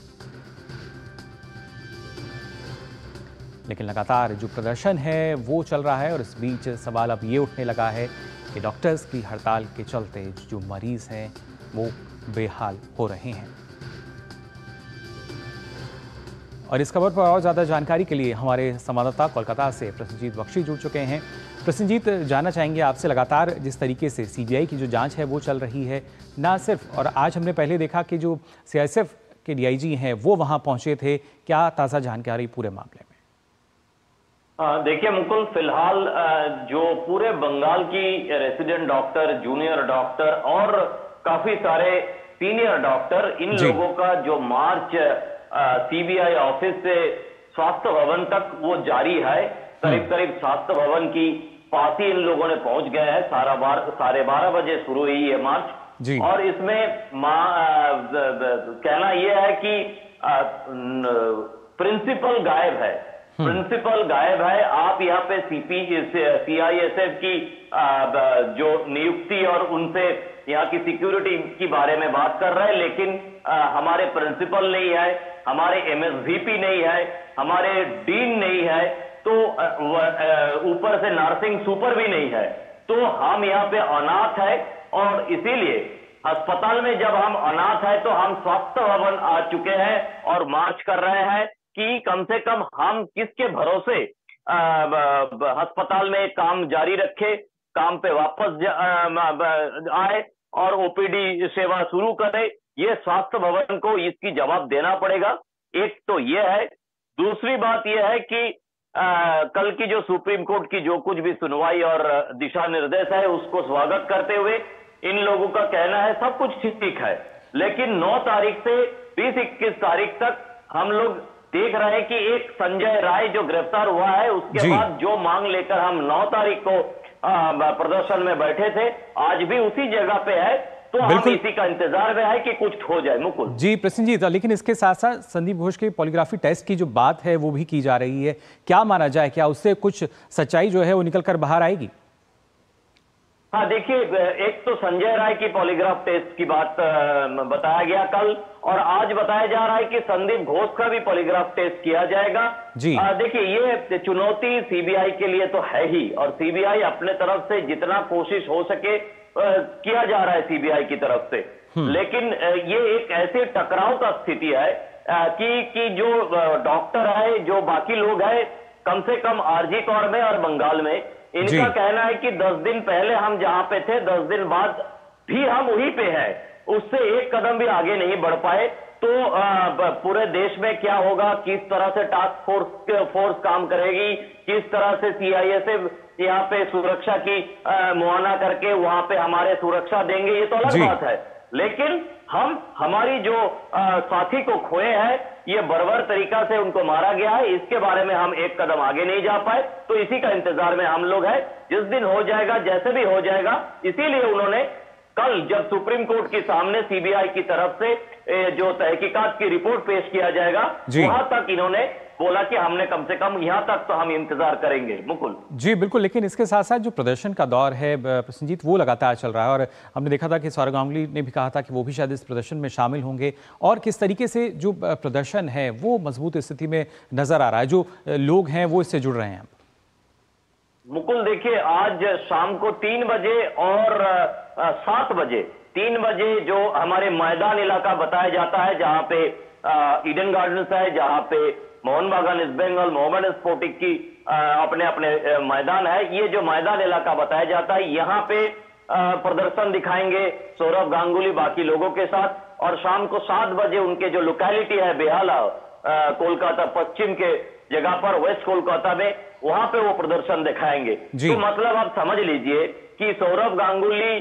लेकिन लगातार जो प्रदर्शन है वो चल रहा है और इस बीच सवाल अब ये उठने लगा है कि डॉक्टर्स की हड़ताल के चलते जो मरीज हैं वो बेहाल हो रहे हैं। और इस खबर पर और ज्यादा जानकारी के लिए हमारे संवाददाता कोलकाता से प्रसन्नजीत बख्शी जुड़ चुके हैं। प्रसन्नजीत, जानना चाहेंगे आपसे, लगातार जिस तरीके से सीबीआई की जो जांच है वो चल रही है, ना सिर्फ, और आज हमने पहले देखा कि जो सीआईएसएफ के डीआईजी हैं वो वहां पहुंचे थे, क्या ताज़ा जानकारी पूरे मामले में? देखिए मुकुल, फिलहाल जो पूरे बंगाल की रेसिडेंट डॉक्टर, जूनियर डॉक्टर और काफी सारे सीनियर डॉक्टर, इन लोगों का जो मार्च सीबीआई ऑफिस से स्वास्थ्य भवन तक वो जारी है। करीब करीब स्वास्थ्य भवन की पास ही इन लोगों ने पहुंच गए हैं। 12:30 बजे शुरू हुई ये मार्च और इसमें कहना यह है कि प्रिंसिपल गायब है। प्रिंसिपल गायब है। आप यहाँ पे सीआईएसएफ की जो नियुक्ति और उनसे यहाँ की सिक्योरिटी के बारे में बात कर रहे हैं, लेकिन हमारे प्रिंसिपल नहीं है, हमारे एमएसवीपी नहीं है, हमारे डीन नहीं है, तो ऊपर से नर्सिंग सुपर भी नहीं है। तो हम यहाँ पे अनाथ है और इसीलिए अस्पताल में जब हम अनाथ है तो हम स्वास्थ्य भवन आ चुके हैं और मार्च कर रहे हैं कि कम से कम हम किसके भरोसे अस्पताल में काम जारी रखे, काम पे वापस आए और ओपीडी सेवा शुरू करें। ये स्वास्थ्य भवन को इसकी जवाब देना पड़ेगा। एक तो ये है। दूसरी बात यह है कि कल की जो सुप्रीम कोर्ट की जो कुछ भी सुनवाई और दिशा निर्देश है उसको स्वागत करते हुए इन लोगों का कहना है सब कुछ ठीक है, लेकिन 9 तारीख से 20-21 तारीख तक हम लोग देख रहे हैं कि एक संजय राय जो गिरफ्तार हुआ है, उसके बाद जो मांग लेकर हम 9 तारीख को प्रदर्शन में बैठे थे, आज भी उसी जगह पे है। तो हम इसी का इंतजार में है कि कुछ हो जाए। मुकुल जी प्रसन्नजीत, लेकिन इसके साथ साथ संदीप घोष के पॉलीग्राफी टेस्ट की जो बात है वो भी की जा रही है, क्या माना जाए, क्या उससे कुछ सच्चाई जो है वो निकल कर बाहर आएगी? हाँ देखिए, एक तो संजय राय की पॉलीग्राफ टेस्ट की बात बताया गया कल, और आज बताया जा रहा है कि संदीप घोष का भी पॉलीग्राफ टेस्ट किया जाएगा। देखिए ये चुनौती सीबीआई के लिए तो है ही, और सीबीआई अपने तरफ से जितना कोशिश हो सके किया जा रहा है सीबीआई की तरफ से, लेकिन ये एक ऐसे टकराव का स्थिति है कि जो डॉक्टर है, जो बाकी लोग हैं, कम से कम आरजी कौर में और बंगाल में, इनका कहना है कि 10 दिन पहले हम जहां पे थे 10 दिन बाद भी हम वहीं पे हैं, उससे एक कदम भी आगे नहीं बढ़ पाए। तो पूरे देश में क्या होगा, किस तरह से टास्क फोर्स काम करेगी, किस तरह से सीआईएसएफ यहाँ पे सुरक्षा की मुआयना करके वहां पे हमारे सुरक्षा देंगे, ये तो अलग बात है। लेकिन हम हमारी जो साथी को खोए हैं, ये बर्बर तरीका से उनको मारा गया है, इसके बारे में हम एक कदम आगे नहीं जा पाए, तो इसी का इंतजार में हम लोग हैं। जिस दिन हो जाएगा, जैसे भी हो जाएगा, इसीलिए उन्होंने कल जब सुप्रीम कोर्ट के सामने सीबीआई की तरफ से जो तहकीकात की रिपोर्ट पेश किया जाएगा, वहां तक इन्होंने बोला कि हमने कम से कम यहां तक तो हम इंतजार करेंगे। मुकुल जी बिल्कुल, लेकिन इसके साथ साथ जो प्रदर्शन का दौर है प्रसन्नजीत, वो लगातार चल रहा है, और हमने देखा था कि सौरव गांगुली ने भी कहा था कि वो भी शायद इस प्रदर्शन में शामिल होंगे, और किस तरीके से जो प्रदर्शन है वो मजबूत स्थिति में नजर आ रहा है, जो लोग हैं वो इससे जुड़ रहे हैं। मुकुल देखिए, आज शाम को 3 बजे और 7 बजे, 3 बजे जो हमारे मैदान इलाका बताया जाता है, जहां पे ईडन गार्डन्स है, जहां पे मोहन बागान ईस्ट बंगाल, मोहम्मद स्पोर्टिक की अपने अपने मैदान है, ये जो मैदान इलाका बताया जाता है, यहाँ पे प्रदर्शन दिखाएंगे सौरव गांगुली बाकी लोगों के साथ, और शाम को 7 बजे उनके जो लोकेलिटी है बेहाला, कोलकाता पश्चिम के जगह पर, वेस्ट कोलकाता में, वहां पे वो प्रदर्शन दिखाएंगे। तो मतलब आप समझ लीजिए कि सौरव गांगुली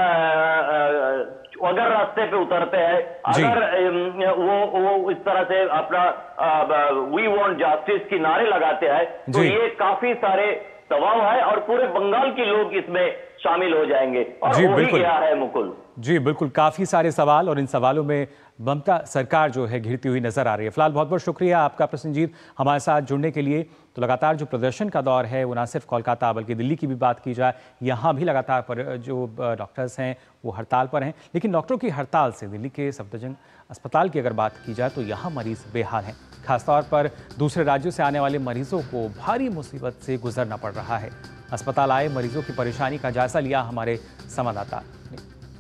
अगर रास्ते पे उतरते हैं, अगर वो इस तरह से अपना वी वांट जस्टिस की नारे लगाते हैं, तो ये काफी सारे दबाव है और पूरे बंगाल के लोग इसमें शामिल हो जाएंगे। और जी हो ही बिल्कुल गया है मुकुल। जी बिल्कुल, काफी सारे सवाल और इन सवालों में ममता सरकार जो है घिरती हुई नजर आ रही है। फिलहाल बहुत बहुत शुक्रिया आपका प्रसन्नजीत हमारे साथ जुड़ने के लिए। तो लगातार जो प्रदर्शन का दौर है वो ना सिर्फ कोलकाता बल्कि दिल्ली की भी बात की जाए, यहाँ भी लगातार पर जो डॉक्टर्स हैं वो हड़ताल पर हैं। लेकिन डॉक्टरों की हड़ताल से दिल्ली के सफदरजंग अस्पताल की अगर बात की जाए तो यहाँ मरीज बेहाल हैं। खासतौर पर दूसरे राज्यों से आने वाले मरीजों को भारी मुसीबत से गुजरना पड़ रहा है। अस्पताल आए मरीजों की परेशानी का जायजा लिया हमारे संवाददाता ने।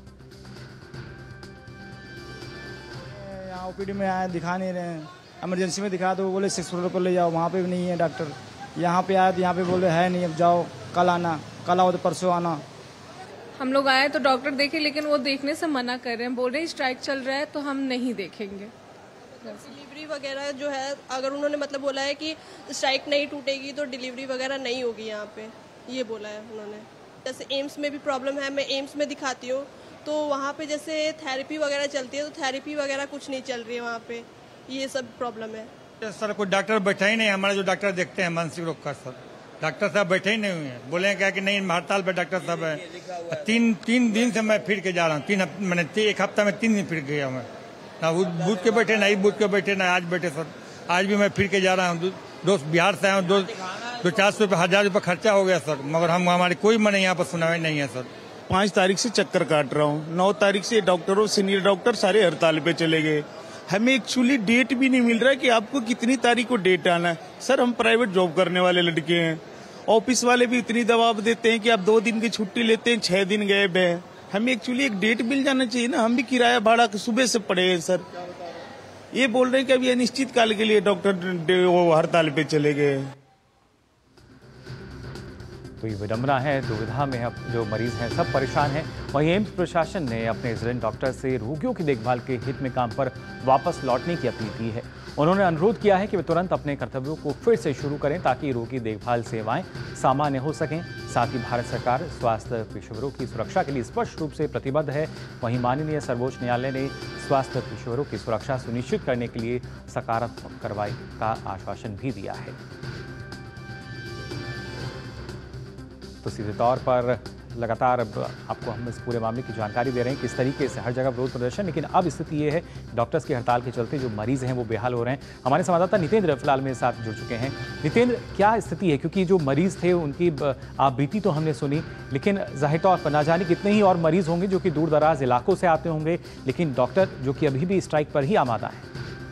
यहाँ ओपीडी में आए, दिखा नहीं रहे हैं। इमरजेंसी में दिखा तो बोले 6 फ्लोर पर ले जाओ, वहाँ पे भी नहीं है डॉक्टर। यहाँ पे आए तो यहाँ पे बोले है नहीं, अब जाओ कल आना, कल आओ तो परसों आना। हम लोग आए तो डॉक्टर देखे लेकिन वो देखने से मना कर रहे हैं, बोल रहे हैं स्ट्राइक चल रहा है तो हम नहीं देखेंगे। डिलीवरी वगैरह जो है, अगर उन्होंने मतलब बोला है कि स्ट्राइक नहीं टूटेगी तो डिलीवरी वगैरह नहीं होगी यहाँ पे, ये बोला है उन्होंने। जैसे एम्स में भी प्रॉब्लम है, मैं एम्स में दिखाती हूँ तो वहाँ पे जैसे थेरेपी वगैरह चलती है तो थेरेपी वगैरह कुछ नहीं चल रही है वहाँ पे, ये सब प्रॉब्लम है। सर कोई डॉक्टर बैठा ही नहीं, हमारे जो डॉक्टर देखते हैं मानसिक रोग का सर, डॉक्टर साहब बैठे ही नहीं हुए हैं। बोले क्या कि नहीं हड़ताल पे डॉक्टर साहब है। तीन दिन से मैं फिर के जा रहा हूँ, मैंने 1 हफ्ता में 3 दिन फिर गया मैं, ना बूथ के बैठे ना बूथ के बैठे ना आज बैठे सर। आज भी मैं फिर के जा रहा हूँ, दोस्त बिहार से आया हूँ, 200-400 रुपये 1000 रुपये खर्चा हो गया सर, मगर हमारी कोई मन यहाँ पर सुनाई नहीं है सर। 5 तारीख से चक्कर काट रहा हूँ, 9 तारीख से डॉक्टरों सीनियर डॉक्टर सारे हड़ताल पे चले गए। हमें एक्चुअली डेट भी नहीं मिल रहा है कि आपको कितनी तारीख को डेट आना है। सर हम प्राइवेट जॉब करने वाले लड़के हैं, ऑफिस वाले भी इतनी दबाव देते हैं कि आप 2 दिन की छुट्टी लेते हैं, 6 दिन गए हैं। हमें एक्चुअली एक डेट मिल जाना चाहिए ना, हम भी किराया भाड़ा सुबह से पड़े हैं सर। ये बोल रहे हैं कि अभी अनिश्चित काल के लिए डॉक्टर वो हड़ताल पे चले गए। तो ये विडंबना है, दुविधा में अब जो मरीज हैं सब परेशान हैं। वहीं एम्स प्रशासन ने अपने रेजिडेंट डॉक्टर से रोगियों की देखभाल के हित में काम पर वापस लौटने की अपील की है। उन्होंने अनुरोध किया है कि वे तुरंत अपने कर्तव्यों को फिर से शुरू करें ताकि रोगी देखभाल सेवाएं सामान्य हो सकें। साथ ही भारत सरकार स्वास्थ्य पेशेवरों की सुरक्षा के लिए स्पष्ट रूप से प्रतिबद्ध है। वहीं माननीय सर्वोच्च न्यायालय ने स्वास्थ्य पेशेवरों की सुरक्षा सुनिश्चित करने के लिए सकारात्मक कार्रवाई का आश्वासन भी दिया है। तो सीधे तौर पर लगातार अब आपको हम इस पूरे मामले की जानकारी दे रहे हैं किस तरीके से हर जगह विरोध प्रदर्शन, लेकिन अब स्थिति ये है डॉक्टर्स की हड़ताल के चलते जो मरीज हैं वो बेहाल हो रहे हैं। हमारे संवाददाता नितेंद्र फिलहाल मेरे साथ जुड़ चुके हैं। नितेंद्र, क्या स्थिति है? क्योंकि जो मरीज थे उनकी आप बीती तो हमने सुनी, लेकिन जाहिर तौर पर ना जाने कितने ही और मरीज होंगे जो कि दूर दराज इलाकों से आते होंगे, लेकिन डॉक्टर जो कि अभी भी स्ट्राइक पर ही आमादा है।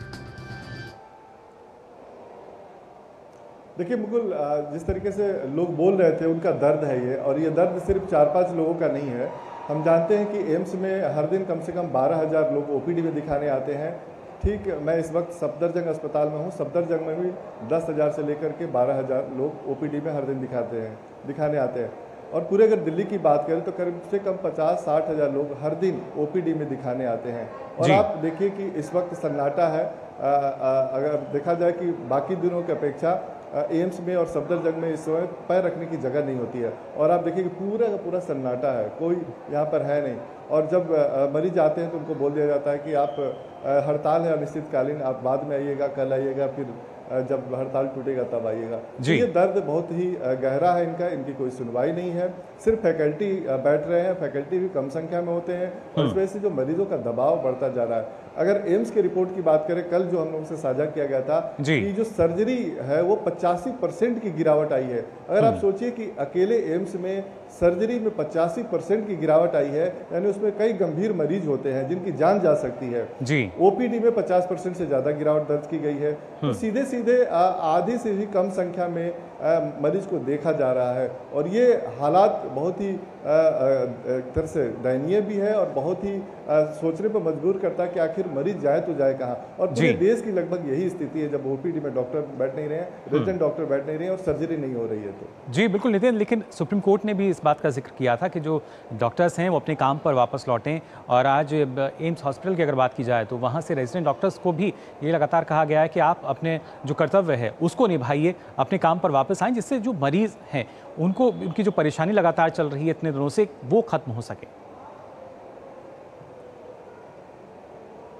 देखिए मुकुल, जिस तरीके से लोग बोल रहे थे उनका दर्द है ये, और ये दर्द सिर्फ 4-5 लोगों का नहीं है। हम जानते हैं कि एम्स में हर दिन कम से कम 12,000 लोग ओपीडी में दिखाने आते हैं। ठीक, मैं इस वक्त सफदरजंग अस्पताल में हूँ। सफदरजंग में भी 10,000 से लेकर के 12,000 लोग ओपीडी में हर दिन दिखाने आते हैं। और पूरे अगर दिल्ली की बात करें तो करीब से कम 50-60 हज़ार लोग हर दिन ओपीडी में दिखाने आते हैं। और आप देखिए कि इस वक्त सन्नाटा है। अगर देखा जाए कि बाकी दिनों की अपेक्षा एम्स में और सफदरजंग में इस समय पैर रखने की जगह नहीं होती है। और आप देखिए कि पूरा का पूरा सन्नाटा है, कोई यहाँ पर है नहीं। और जब मरीज आते हैं तो उनको बोल दिया जाता है कि आप हड़ताल है अनिश्चितकालीन, आप बाद में आइएगा, कल आइएगा, फिर जब हड़ताल टूटेगा तब आइएगा। ये दर्द बहुत ही गहरा है इनका, इनकी कोई सुनवाई नहीं है। सिर्फ फैकल्टी बैठ रहे हैं, फैकल्टी भी कम संख्या में होते हैं और इस वजह से जो मरीजों का दबाव बढ़ता जा रहा है। अगर एम्स की रिपोर्ट की बात करें, कल जो हम लोगों से साझा किया गया था कि जो सर्जरी है वो 85% की गिरावट आई है। अगर आप सोचिए कि अकेले एम्स में सर्जरी में 85% की गिरावट आई है, यानी उसमें कई गंभीर मरीज होते हैं जिनकी जान जा सकती है। ओपीडी में 50% से ज्यादा गिरावट दर्ज की गई है। तो सीधे सीधे आधी से भी कम संख्या में मरीज को देखा जा रहा है। और ये हालात बहुत ही एक तरह से दयनीय भी है और बहुत ही सोचने पर मजबूर करता है कि आखिर मरीज जाए तो जाए कहाँ। और पूरे देश की लगभग यही स्थिति है, जब ओपीडी में डॉक्टर बैठ नहीं रहे हैं, रेजिडेंट डॉक्टर बैठ नहीं रहे हैं और सर्जरी नहीं हो रही है। तो जी बिल्कुल नितिन, लेकिन सुप्रीम कोर्ट ने भी इस बात का जिक्र किया था कि जो डॉक्टर्स हैं वो अपने काम पर वापस लौटें। और आज एम्स हॉस्पिटल की अगर बात की जाए तो वहाँ से रेजिडेंट डॉक्टर्स को भी ये लगातार कहा गया है कि आप अपने जो कर्तव्य है उसको निभाइए, अपने काम पर वापस आएँ, जिससे जो मरीज हैं उनको उनकी जो परेशानी लगातार चल रही है इतने दिनों से वो खत्म हो सके।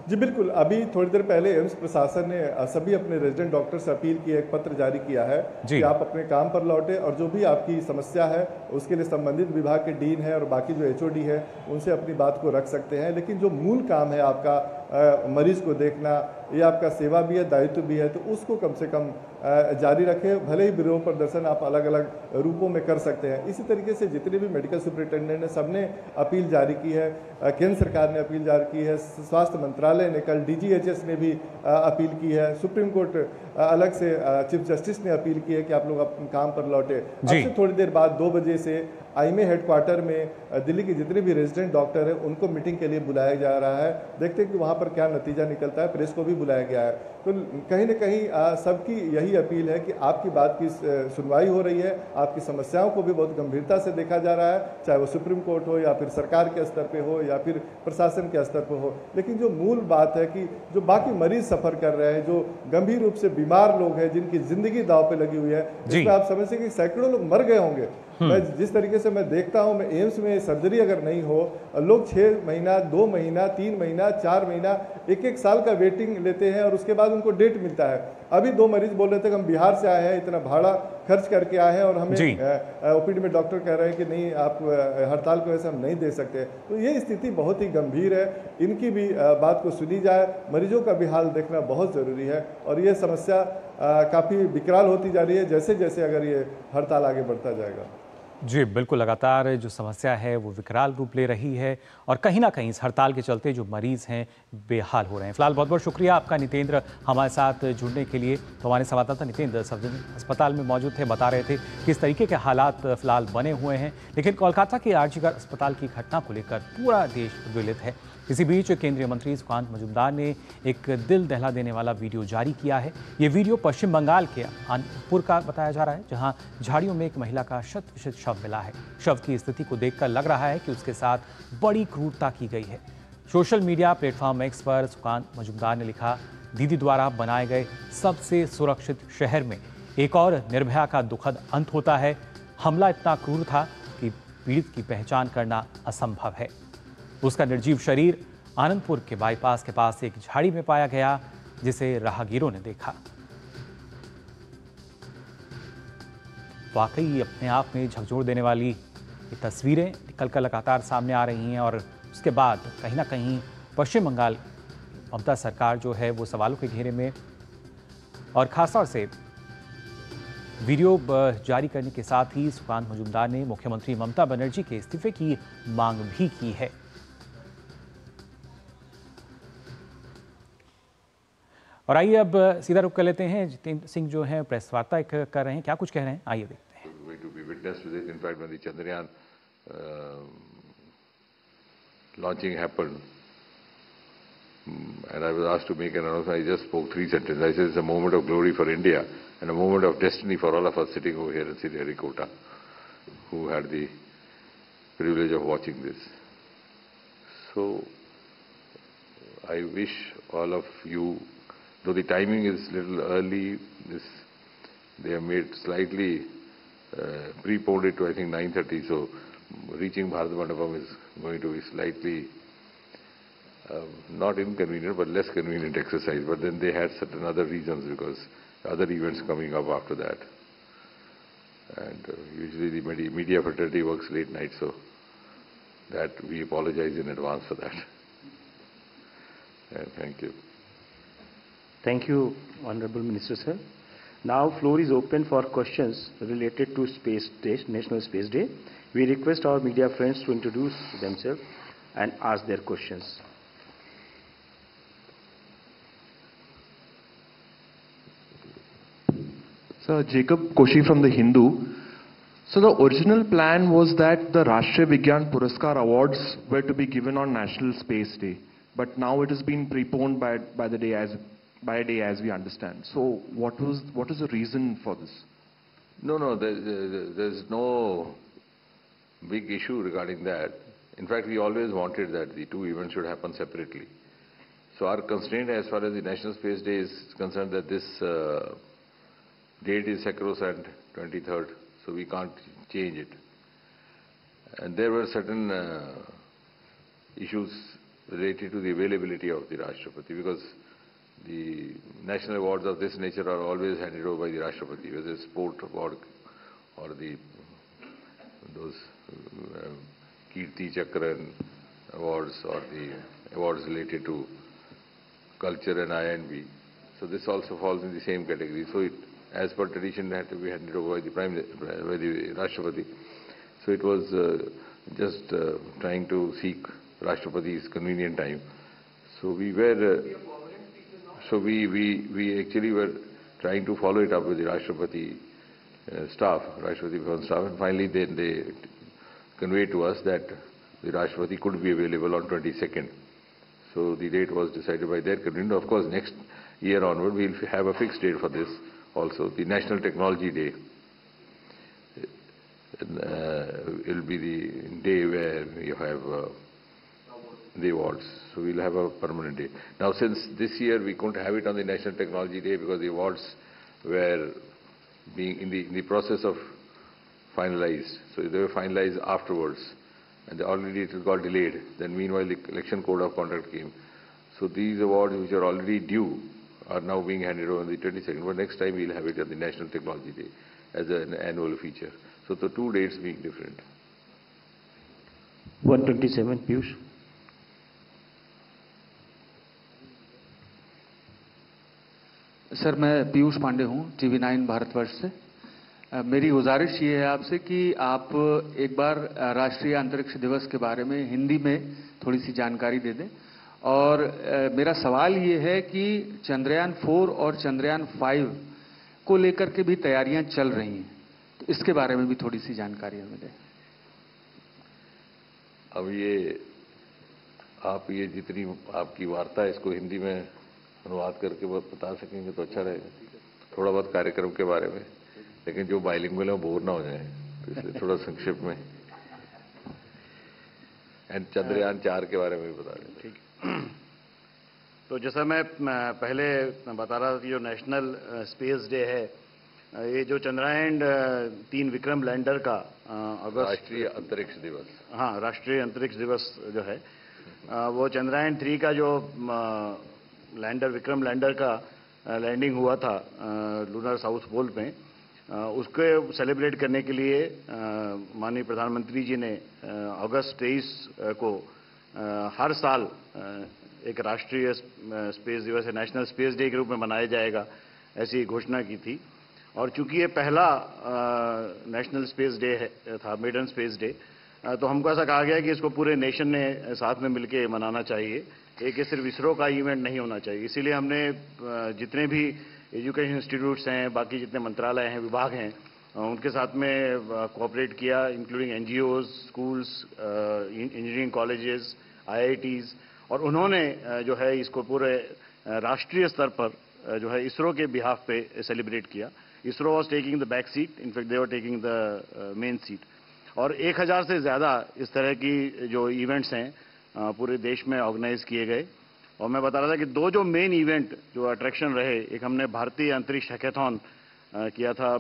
जी बिल्कुल, अभी थोड़ी देर पहले एम्स प्रशासन ने सभी अपने रेजिडेंट डॉक्टर से अपील की, एक पत्र जारी किया है कि आप अपने काम पर लौटे और जो भी आपकी समस्या है उसके लिए संबंधित विभाग के डीन है और बाकी जो एचओडी है उनसे अपनी बात को रख सकते हैं। लेकिन जो मूल काम है आपका मरीज को देखना, ये आपका सेवा भी है, दायित्व भी है, तो उसको कम से कम जारी रखें। भले ही विरोध प्रदर्शन आप अलग अलग रूपों में कर सकते हैं। इसी तरीके से जितने भी मेडिकल सुपरिटेंडेंट ने सबने अपील जारी की है, केंद्र सरकार ने अपील जारी की है, स्वास्थ्य मंत्रालय ने, कल डीजीएचएस ने भी अपील की है, सुप्रीम कोर्ट अलग से चीफ जस्टिस ने अपील की है कि आप लोग अपने काम पर लौटे। अब से थोड़ी देर बाद 2 बजे से आईएमए हेडक्वार्टर में दिल्ली के जितने भी रेजिडेंट डॉक्टर हैं उनको मीटिंग के लिए बुलाया जा रहा है। देखते हैं कि वहाँ पर क्या नतीजा निकलता है। प्रेस को भी बुलाया गया है। तो कहीं न कहीं सबकी यही अपील है कि आपकी बात की सुनवाई हो रही है, आपकी समस्याओं को भी बहुत गंभीरता से देखा जा रहा है, चाहे वो सुप्रीम कोर्ट हो या फिर सरकार के स्तर पे हो या फिर प्रशासन के स्तर पर हो। लेकिन जो मूल बात है कि जो बाकी मरीज सफर कर रहे हैं, जो गंभीर रूप से बीमार लोग हैं, जिनकी जिंदगी दांव पे लगी हुई है, जिसमें आप समझ सकते कि सैकड़ों लोग मर गए होंगे। मैं जिस तरीके से मैं देखता हूं, मैं एम्स में सर्जरी अगर नहीं हो, लोग 6 महीना, 2 महीना, 3 महीना, 4 महीना, 1-1 साल का वेटिंग लेते हैं और उसके बाद उनको डेट मिलता है। अभी 2 मरीज बोल रहे थे कि हम बिहार से आए हैं, इतना भाड़ा खर्च करके आए हैं और हमें ओपीडी में डॉक्टर कह रहे हैं कि नहीं, आप हड़ताल की वजह से हम नहीं दे सकते। तो ये स्थिति बहुत ही गंभीर है, इनकी भी बात को सुनी जाए। मरीजों का भी हाल देखना बहुत ज़रूरी है और ये समस्या काफ़ी विकराल होती जा रही है जैसे जैसे अगर ये हड़ताल आगे बढ़ता जाएगा। जी बिल्कुल, लगातार जो समस्या है वो विकराल रूप ले रही है और कहीं ना कहीं इस हड़ताल के चलते जो मरीज हैं बेहाल हो रहे हैं। फिलहाल बहुत बहुत शुक्रिया आपका नितेंद्र, हमारे साथ जुड़ने के लिए। तो हमारे संवाददाता नितेंद्र सफदरजंग अस्पताल में मौजूद थे, बता रहे थे किस तरीके के हालात फिलहाल बने हुए हैं। लेकिन कोलकाता के आरजीकर अस्पताल की घटना को लेकर पूरा देश उद्वेलित है। इसी बीच केंद्रीय मंत्री सुकांत मजूमदार ने एक दिल दहला देने वाला वीडियो जारी किया है। ये वीडियो पश्चिम बंगाल के कानपुर का बताया जा रहा है, जहां झाड़ियों में एक महिला का शत शव मिला है। शव की स्थिति को देखकर लग रहा है कि उसके साथ बड़ी क्रूरता की गई है। सोशल मीडिया प्लेटफॉर्म एक्स पर सुकांत मजूमदार ने लिखा, दीदी द्वारा बनाए गए सबसे सुरक्षित शहर में एक और निर्भया का दुखद अंत होता है। हमला इतना क्रूर था कि पीड़ित की पहचान करना असंभव है। उसका निर्जीव शरीर आनंदपुर के बाईपास के पास एक झाड़ी में पाया गया, जिसे राहगीरों ने देखा। वाकई अपने आप में झकझोर देने वाली ये तस्वीरें निकल कर लगातार सामने आ रही हैं और उसके बाद कहीं ना कहीं पश्चिम बंगाल ममता सरकार जो है वो सवालों के घेरे में, और खासतौर से वीडियो जारी करने के साथ ही सुकांत मजूमदार ने मुख्यमंत्री ममता बनर्जी के इस्तीफे की मांग भी की है। और आइए अब सीधा रुख कर लेते हैं, जितेंद्र सिंह जो हैं प्रेस वार्ता कर रहे हैं, क्या कुछ कह रहे हैं, आइए देखते हैं। Launching happened, and I was asked to make an announcement. I just spoke 3 sentences. I said it's a moment of glory for India and a moment of destiny for all of us sitting over here in Sriharikota, who had the privilege of watching this. So I wish all of you, though the timing is a little early, they have made slightly preponed it to I think 9:30. So reaching Bharat Mandapam is going to be slightly not inconvenient but less convenient exercise. But then they had certain other reasons because other events coming up after that. And usually the media fraternity works late night, so that we apologize in advance for that. And thank you. Thank you, Honorable Minister Sir. Now floor is open for questions related to Space Day, National Space Day. We request our media friends to introduce themselves and ask their questions. Sir, Jacob Koshi from The Hindu. So the original plan was that the Rashtriya Vigyan Puraskar Awards were to be given on National Space Day, but now it has been preponed by a day as we understand. So what is the reason for this? No, there's no big issue regarding that. In fact, we always wanted that the two events should happen separately. So our constraint as far as the National Space Day is concerned, that this date is sacrosanct, 23rd, so we can't change it. And there were certain issues related to the availability of the Rashtrapati, because the national awards of this nature are always handed over by the Rashtrapati, whether it's sport award or those Kirti Chakran awards or the awards related to culture and I&B. So this also falls in the same category. So it, as per tradition, had to be handed over by the Rashtrapati. So it was just trying to seek Rashtrapati's convenient time. So we were, we actually were trying to follow it up with the Rashtrapati staff, Rashtrapati Bhavan staff, and finally they conveyed to us that the Rashtrapati could be available on 22nd. So the date was decided by their convenient. Of course, next year onward, we'll have a fixed date for this also. The National Technology Day will be the day where you have the awards. So we'll have a permanent day. Now, since this year we couldn't have it on the National Technology Day because the awards were being in the process of finalized. So they were finalized afterwards. And already it got delayed. Then meanwhile the election code of conduct came. So these awards which are already due are now being handed over on the 22nd. But next time we'll have it on the National Technology Day as an annual feature. So the 2 dates being different. 127, Piyush. Sir मैं पीयूष पांडे हूं TV9 Bharatvarsh से। मेरी गुजारिश ये है आपसे कि आप एक बार राष्ट्रीय अंतरिक्ष दिवस के बारे में हिंदी में थोड़ी सी जानकारी दे दें। और मेरा सवाल ये है कि चंद्रयान 4 और चंद्रयान 5 को लेकर के भी तैयारियां चल रही हैं, तो इसके बारे में भी थोड़ी सी जानकारी हमें दें। अब ये जितनी आपकी वार्ता है इसको हिंदी में अनुवाद करके बता सकेंगे तो अच्छा रहेगा, थोड़ा बहुत कार्यक्रम के बारे में, लेकिन जो बाइलिंगुअल है वो बोर ना हो जाए, तो इसलिए थोड़ा संक्षिप्त में एंड चंद्रयान 4 के बारे में भी बता दें। ठीक। तो जैसा मैं पहले बता रहा था कि जो नेशनल स्पेस डे है, ये जो चंद्रयान 3 विक्रम लैंडर का अगस्त, राष्ट्रीय अंतरिक्ष दिवस, हाँ राष्ट्रीय अंतरिक्ष दिवस जो है, वो चंद्रयान 3 का जो लैंडर विक्रम लैंडर का लैंडिंग हुआ था लूनर साउथ पोल में, उसके सेलिब्रेट करने के लिए माननीय प्रधानमंत्री जी ने अगस्त 23 को हर साल एक राष्ट्रीय स्पेस दिवस है, नेशनल स्पेस डे के रूप में मनाया जाएगा, ऐसी घोषणा की थी। और चूंकि ये पहला नेशनल स्पेस डे था, मेडन स्पेस डे, तो हमको ऐसा कहा गया कि इसको पूरे नेशन ने साथ में मिलके मनाना चाहिए, एक ये सिर्फ इसरो का इवेंट नहीं होना चाहिए। इसीलिए हमने जितने भी एजुकेशन इंस्टीट्यूट्स हैं, बाकी जितने मंत्रालय हैं, विभाग हैं, उनके साथ में कोऑपरेट किया, including NGOs, schools, engineering colleges, IITs, और उन्होंने जो है इसको पूरे राष्ट्रीय स्तर पर जो है इसरो के बिहाफ पे सेलिब्रेट किया। ISRO was taking the back seat, in fact they were taking the main seat. और 1000 से ज़्यादा इस तरह की जो इवेंट्स हैं पूरे देश में ऑर्गेनाइज किए गए। और मैं बता रहा था कि 2 जो मेन इवेंट जो अट्रैक्शन रहे, एक हमने भारतीय अंतरिक्ष हैकाथॉन किया था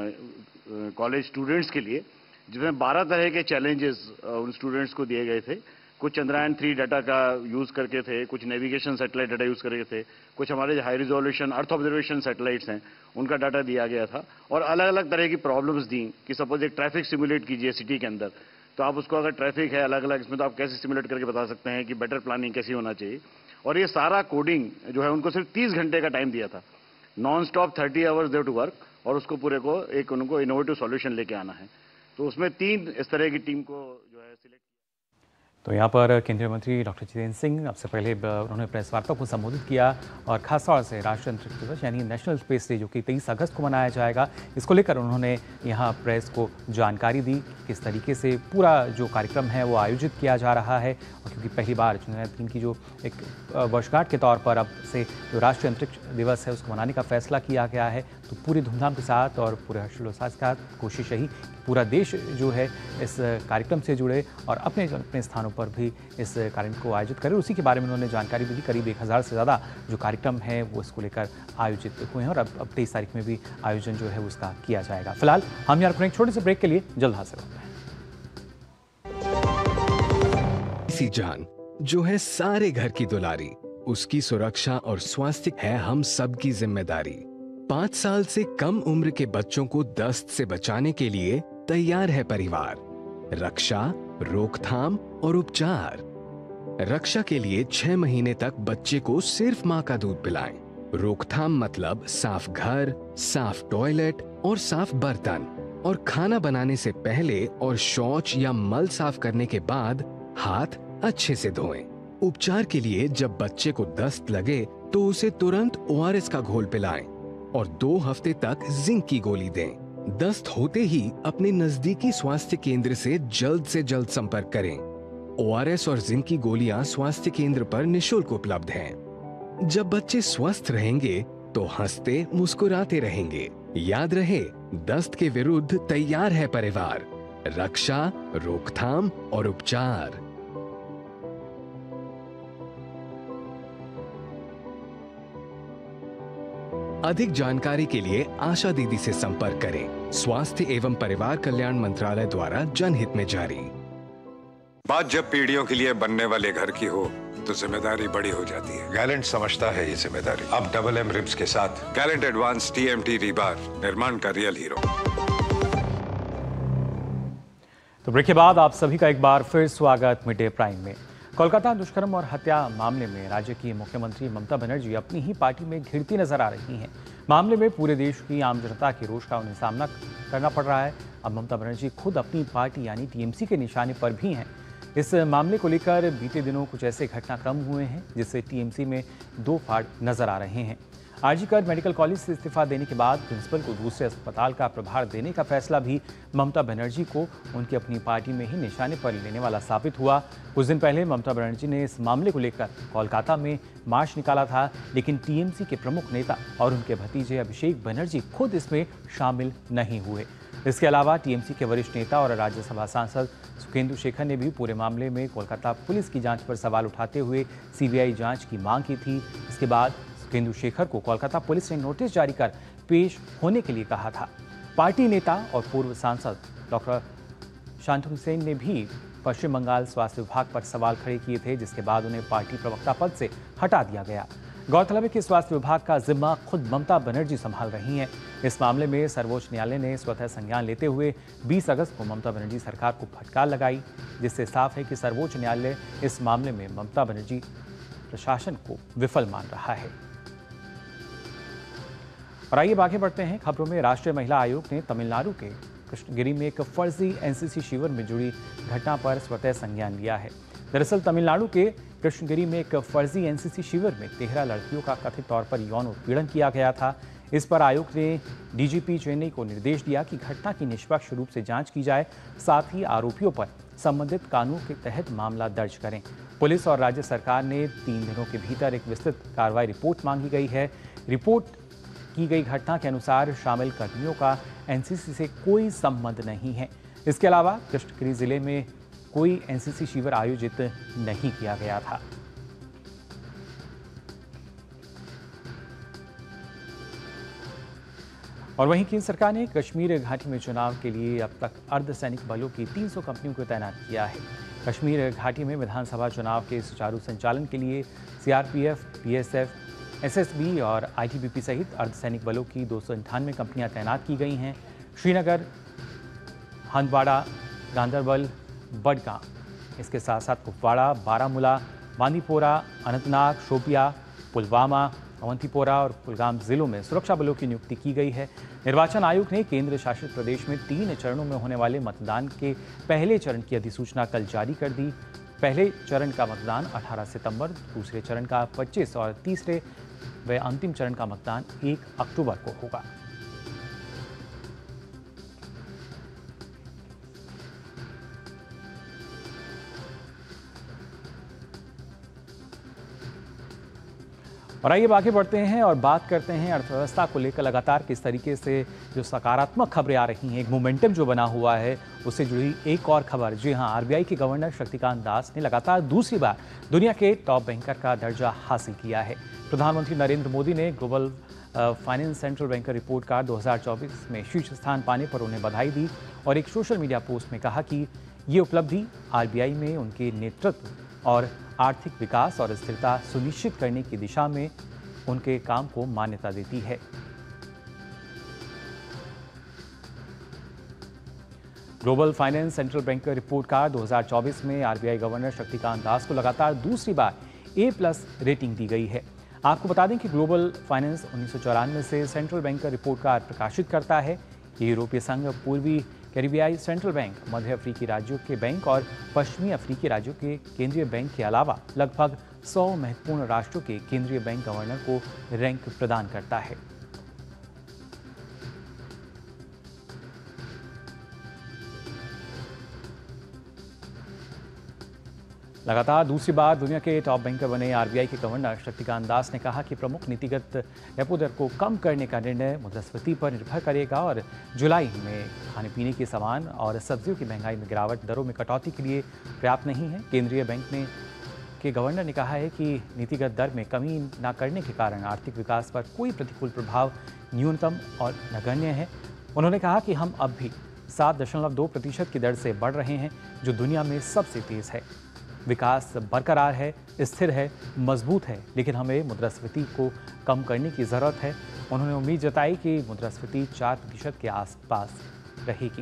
कॉलेज स्टूडेंट्स के लिए, जिसमें 12 तरह के चैलेंजेस उन स्टूडेंट्स को दिए गए थे। कुछ चंद्रयान 3 डाटा का यूज़ करके थे, कुछ नेविगेशन सैटेलाइट डाटा यूज़ करके थे, कुछ हमारे high resolution earth observation satellites हैं उनका डाटा दिया गया था। और अलग अलग तरह की प्रॉब्लम्स दी कि सपोज एक ट्रैफिक सिमुलेट कीजिए सिटी के अंदर, तो आप उसको अगर ट्रैफिक है अलग अलग, इसमें तो आप कैसे सिमुलेट करके बता सकते हैं कि बेटर प्लानिंग कैसी होना चाहिए। और ये सारा कोडिंग जो है उनको सिर्फ 30 घंटे का टाइम दिया था, non stop 30 hours day to work, और उसको पूरे को एक उनको इनोवेटिव सॉल्यूशन लेके आना है। तो उसमें 3 इस तरह की टीम को जो है सिलेक्ट। तो यहाँ पर केंद्रीय मंत्री डॉक्टर जितेंद्र सिंह सबसे पहले उन्होंने प्रेस वार्ता को संबोधित किया और खासतौर से राष्ट्रीय अंतरिक्ष दिवस यानी नेशनल स्पेस डे जो कि 23 अगस्त को मनाया जाएगा, इसको लेकर उन्होंने यहाँ प्रेस को जानकारी दी किस तरीके से पूरा जो कार्यक्रम है वो आयोजित किया जा रहा है। और क्योंकि पहली बार चंद्रयान 3 की जो एक वर्षगांठ के तौर पर अब से जो राष्ट्रीय अंतरिक्ष दिवस है उसको मनाने का फैसला किया गया है, तो पूरी धूमधाम के साथ और पूरे हर्षोल्लास के साथ कोशिश रही पूरा देश जो है इस कार्यक्रम से जुड़े और अपने अपने स्थानों पर भी इस कार्यक्रम को आयोजित करें। उसी के बारे में उन्होंने जानकारी भी दी। करीब 1000 से ज़्यादा जो कार्यक्रम है वो इसको लेकर आयोजित हुए हैं और अब 23 तारीख में भी आयोजन जो है उसका किया जाएगा। फिलहाल हम यहाँ एक छोटे से ब्रेक के लिए जल्द हाजिर होते हैं। जान जो है सारे घर की दुलारी। उसकी सुरक्षा और स्वास्थ्य है हम सबकी जिम्मेदारी। 5 साल से कम उम्र के बच्चों को दस्त से बचाने के लिए तैयार है परिवार। रक्षा, रोकथाम और उपचार। रक्षा के लिए 6 महीने तक बच्चे को सिर्फ माँ का दूध पिलाएं। रोकथाम मतलब साफ घर, साफ टॉयलेट और साफ बर्तन, और खाना बनाने से पहले और शौच या मल साफ करने के बाद हाथ अच्छे से धोएं। उपचार के लिए जब बच्चे को दस्त लगे तो उसे तुरंत ORS का घोल पिलाएं और 2 हफ्ते तक जिंक की गोली दें। दस्त होते ही अपने नजदीकी स्वास्थ्य केंद्र से जल्द संपर्क करें। ORS और जिंक की गोलियां स्वास्थ्य केंद्र पर निशुल्क उपलब्ध हैं। जब बच्चे स्वस्थ रहेंगे तो हंसते मुस्कुराते रहेंगे। याद रहे, दस्त के विरुद्ध तैयार है परिवार। रक्षा, रोकथाम और उपचार। अधिक जानकारी के लिए आशा दीदी से संपर्क करें। स्वास्थ्य एवं परिवार कल्याण मंत्रालय द्वारा जनहित में जारी। बात जब पीढ़ियों के लिए बनने वाले घर की हो तो जिम्मेदारी बड़ी हो जाती है। गैलेंट समझता है ये जिम्मेदारी। अब MM रिब्स के साथ गैलेंट एडवांस TMT रीबार, निर्माण का रियल हीरो। तो ब्रेक के बाद आप सभी का एक बार फिर स्वागत मिड डे प्राइम में। कोलकाता दुष्कर्म और हत्या मामले में राज्य की मुख्यमंत्री ममता बनर्जी अपनी ही पार्टी में घिरती नजर आ रही हैं। मामले में पूरे देश की आम जनता के रोष का उन्हें सामना करना पड़ रहा है। अब ममता बनर्जी खुद अपनी पार्टी यानी TMC के निशाने पर भी हैं। इस मामले को लेकर बीते दिनों कुछ ऐसे घटनाक्रम हुए हैं जिससे TMC में 2 फाड़ नजर आ रहे हैं। आरजीकर मेडिकल कॉलेज से इस्तीफा देने के बाद प्रिंसिपल को दूसरे अस्पताल का प्रभार देने का फैसला भी ममता बनर्जी को उनकी अपनी पार्टी में ही निशाने पर लेने वाला साबित हुआ। कुछ दिन पहले ममता बनर्जी ने इस मामले को लेकर कोलकाता में मार्च निकाला था, लेकिन TMC के प्रमुख नेता और उनके भतीजे अभिषेक बनर्जी खुद इसमें शामिल नहीं हुए। इसके अलावा TMC के वरिष्ठ नेता और राज्यसभा सांसद सुखेंदु शेखर ने भी पूरे मामले में कोलकाता पुलिस की जांच पर सवाल उठाते हुए CBI जांच की मांग की थी। इसके बाद सुखेंदु शेखर को कोलकाता पुलिस ने नोटिस जारी कर पेश होने के लिए कहा था। पार्टी नेता और पूर्व सांसद डॉक्टर शांतनु सेन ने भी पश्चिम बंगाल स्वास्थ्य विभाग पर सवाल खड़े किए थे, जिसके बाद उन्हें पार्टी प्रवक्ता पद से हटा दिया गया। गौरतलब है कि स्वास्थ्य विभाग का जिम्मा खुद ममता बनर्जी संभाल रही हैं। इस मामले में सर्वोच्च न्यायालय ने स्वतः संज्ञान लेते हुए 20 अगस्त को ममता बनर्जी सरकार को फटकार लगाई, जिससे साफ है कि सर्वोच्च न्यायालय इस मामले में ममता बनर्जी प्रशासन को विफल मान रहा है। और आइए आगे बढ़ते हैं खबरों में। राष्ट्रीय महिला आयोग ने तमिलनाडु के कृष्णगिरी में एक फर्जी NCC शिविर में जुड़ी घटना पर स्वतः संज्ञान लिया है। दरअसल तमिलनाडु के कृष्णगिरी में एक फर्जी NCC शिविर में 13 लड़कियों का कथित तौर पर यौन उत्पीड़न किया गया था। इस पर आयोग ने DGP चेन्नई को निर्देश दिया कि घटना की निष्पक्ष रूप से जांच की जाए, साथ ही आरोपियों पर संबंधित कानून के तहत मामला दर्ज करें। पुलिस और राज्य सरकार ने 3 दिनों के भीतर एक विस्तृत कार्रवाई रिपोर्ट मांगी गई है। रिपोर्ट की गई घटना के अनुसार शामिल कर्मियों का NCC से कोई संबंध नहीं है। इसके अलावा कृष्णगिरी जिले में कोई NCC शिविर आयोजित नहीं किया गया था। और वहीं केंद्र सरकार ने कश्मीर घाटी में चुनाव के लिए अब तक अर्धसैनिक बलों की 300 कंपनियों को तैनात किया है। कश्मीर घाटी में विधानसभा चुनाव के सुचारू संचालन के लिए CRPF, BSF, SSB और ITBP सहित अर्धसैनिक बलों की 298 कंपनियां तैनात की गई हैं। श्रीनगर, हंदवाड़ा, गांदरबल, बडगाम, इसके साथ साथ कुपवाड़ा, बारामूला, बांदीपोरा, अनंतनाग, शोपिया, पुलवामा, अवंतीपोरा और कुलगाम जिलों में सुरक्षा बलों की नियुक्ति की गई है। निर्वाचन आयोग ने केंद्र शासित प्रदेश में 3 चरणों में होने वाले मतदान के पहले चरण की अधिसूचना कल जारी कर दी। पहले चरण का मतदान 18 सितंबर, दूसरे चरण का 25 और तीसरे व अंतिम चरण का मतदान 1 अक्टूबर को होगा। और आइए आगे बढ़ते हैं और बात करते हैं अर्थव्यवस्था को लेकर लगातार किस तरीके से जो सकारात्मक खबरें आ रही हैं, एक मोमेंटम जो बना हुआ है, उससे जुड़ी एक और खबर। जी हां, RBI के गवर्नर शक्तिकांत दास ने लगातार दूसरी बार दुनिया के टॉप बैंकर का दर्जा हासिल किया है। प्रधानमंत्री नरेंद्र मोदी ने global finance central banker report card 2024 में शीर्ष स्थान पाने पर उन्हें बधाई दी और एक सोशल मीडिया पोस्ट में कहा कि ये उपलब्धि RBI में उनके नेतृत्व और आर्थिक विकास और स्थिरता सुनिश्चित करने की दिशा में उनके काम को मान्यता देती है। Global finance central bank report card 2024 में आरबीआई गवर्नर शक्तिकांत दास को लगातार दूसरी बार A+ रेटिंग दी गई है। आपको बता दें कि ग्लोबल फाइनेंस 1994 से सेंट्रल बैंक रिपोर्ट कार्ड प्रकाशित करता है। ये यूरोपीय संघ, पूर्वी कैरिबियाई सेंट्रल बैंक, मध्य अफ्रीकी राज्यों के बैंक और पश्चिमी अफ्रीकी राज्यों के केंद्रीय बैंक के अलावा लगभग 100 महत्वपूर्ण राष्ट्रों के केंद्रीय बैंक गवर्नर को रैंक प्रदान करता है। लगातार दूसरी बार दुनिया के टॉप बैंकर बने आरबीआई के गवर्नर शक्तिकांत दास ने कहा कि प्रमुख नीतिगत रेपो दर को कम करने का निर्णय मुद्रास्फीति पर निर्भर करेगा और जुलाई में खाने पीने के सामान और सब्जियों की महंगाई में गिरावट दरों में कटौती के लिए पर्याप्त नहीं है। केंद्रीय बैंक के गवर्नर ने कहा है कि नीतिगत दर में कमी न करने के कारण आर्थिक विकास पर कोई प्रतिकूल प्रभाव न्यूनतम और नगण्य है। उन्होंने कहा कि हम अब भी 7.2% की दर से बढ़ रहे हैं, जो दुनिया में सबसे तेज है। विकास बरकरार है, स्थिर है, मजबूत है, लेकिन हमें मुद्रास्फीति को कम करने की जरूरत है। उन्होंने उम्मीद जताई कि मुद्रास्फीति 4% के आसपास रहेगी।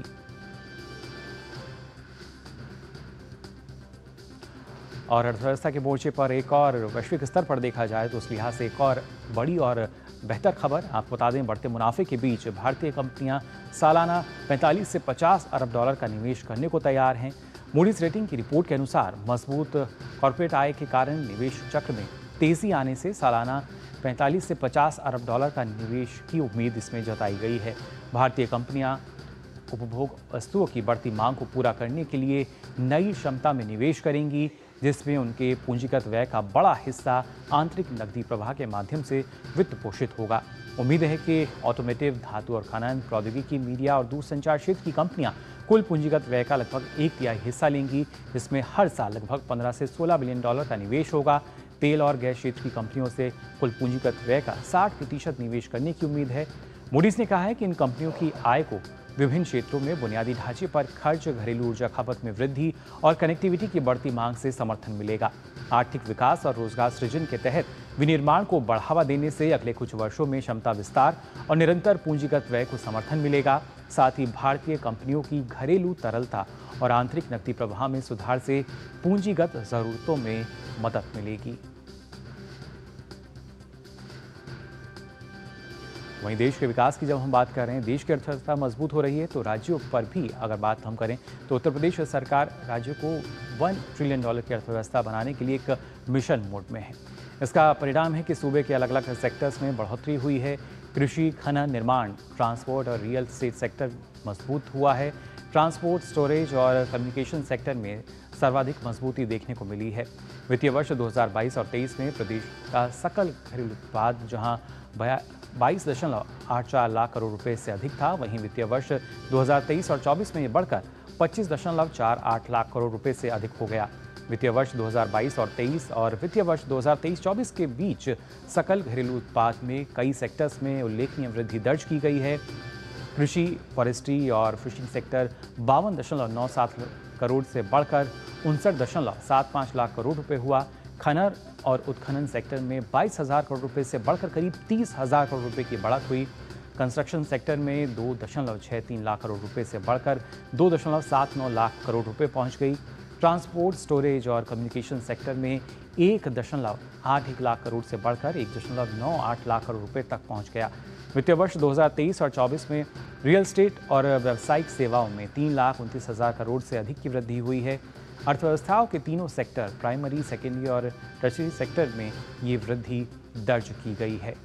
और अर्थव्यवस्था के मोर्चे पर एक और वैश्विक स्तर पर देखा जाए तो उस लिहाज से एक और बड़ी और बेहतर खबर आपको बता दें, बढ़ते मुनाफे के बीच भारतीय कंपनियां सालाना 45 से 50 अरब डॉलर का निवेश करने को तैयार हैं। मूडीज रेटिंग की रिपोर्ट के अनुसार मजबूत कॉर्पोरेट आय के कारण निवेश चक्र में तेजी आने से सालाना 45 से 50 अरब डॉलर का निवेश की उम्मीद इसमें जताई गई है। भारतीय कंपनियां उपभोग वस्तुओं की बढ़ती मांग को पूरा करने के लिए नई क्षमता में निवेश करेंगी, जिसमें उनके पूंजीगत व्यय का बड़ा हिस्सा आंतरिक नकदी प्रवाह के माध्यम से वित्त पोषित होगा। उम्मीद है कि ऑटोमोटिव, धातु और खनन, प्रौद्योगिकी, मीडिया और दूरसंचार क्षेत्र की कंपनियां कुल पूंजीगत व्यय का लगभग 1/3 हिस्सा लेंगी, जिसमें हर साल लगभग 15 से 16 बिलियन डॉलर का निवेश होगा। तेल और गैस क्षेत्र की कंपनियों से कुल पूंजीगत व्यय का 60% निवेश करने की उम्मीद है। मूडीज ने कहा है कि इन कंपनियों की आय को विभिन्न क्षेत्रों में बुनियादी ढांचे पर खर्च, घरेलू ऊर्जा खपत में वृद्धि और कनेक्टिविटी की बढ़ती मांग से समर्थन मिलेगा। आर्थिक विकास और रोजगार सृजन के तहत विनिर्माण को बढ़ावा देने से अगले कुछ वर्षों में क्षमता विस्तार और निरंतर पूंजीगत व्यय को समर्थन मिलेगा। साथ ही भारतीय कंपनियों की घरेलू तरलता और आंतरिक नकदी प्रवाह में सुधार से पूंजीगत जरूरतों में मदद मिलेगी। वहीं देश के विकास की जब हम बात कर रहे हैं, देश की अर्थव्यवस्था मजबूत हो रही है, तो राज्यों पर भी अगर बात हम करें तो उत्तर प्रदेश सरकार राज्य को $1 ट्रिलियन की अर्थव्यवस्था बनाने के लिए एक मिशन मोड में है। इसका परिणाम है कि सूबे के अलग अलग सेक्टर्स में बढ़ोतरी हुई है। कृषि, खनन, निर्माण, ट्रांसपोर्ट और रियल एस्टेट सेक्टर मजबूत हुआ है। ट्रांसपोर्ट, स्टोरेज और कम्युनिकेशन सेक्टर में सर्वाधिक मजबूती देखने को मिली है। वित्तीय वर्ष 2022 और 23 में प्रदेश का सकल घरेलू उत्पाद जहां 22.84 लाख करोड़ रुपए से अधिक था, वहीं वित्तीय वर्ष 2023 और 24 में ये बढ़कर 25.48 लाख करोड़ रुपए से अधिक हो गया। वित्तीय वर्ष 2022 और 23 और वित्तीय वर्ष 2023-24 के बीच सकल घरेलू उत्पाद में कई सेक्टर्स में उल्लेखनीय वृद्धि दर्ज की गई है। कृषि, फॉरेस्ट्री और फिशिंग सेक्टर 52.97 करोड़ से बढ़कर 59.75 लाख करोड़ रुपए हुआ। खनन और उत्खनन सेक्टर में 22,000 करोड़ रुपए से बढ़कर करीब 30,000 करोड़ रुपए की बढ़त हुई। कंस्ट्रक्शन सेक्टर में 2.63 लाख करोड़ रुपए से बढ़कर 2.79 लाख करोड़ रुपए पहुंच गई। ट्रांसपोर्ट, स्टोरेज और कम्युनिकेशन सेक्टर में 1.81 लाख करोड़ से बढ़कर 1.98 लाख करोड़ रुपए तक पहुंच गया। वित्तीय वर्ष 2023 और 24 में रियल एस्टेट और व्यावसायिक सेवाओं में 3,29,000 करोड़ से अधिक की वृद्धि हुई है। अर्थव्यवस्थाओं के तीनों सेक्टर, प्राइमरी, सेकेंडरी और टर्शियरी सेक्टर में ये वृद्धि दर्ज की गई है।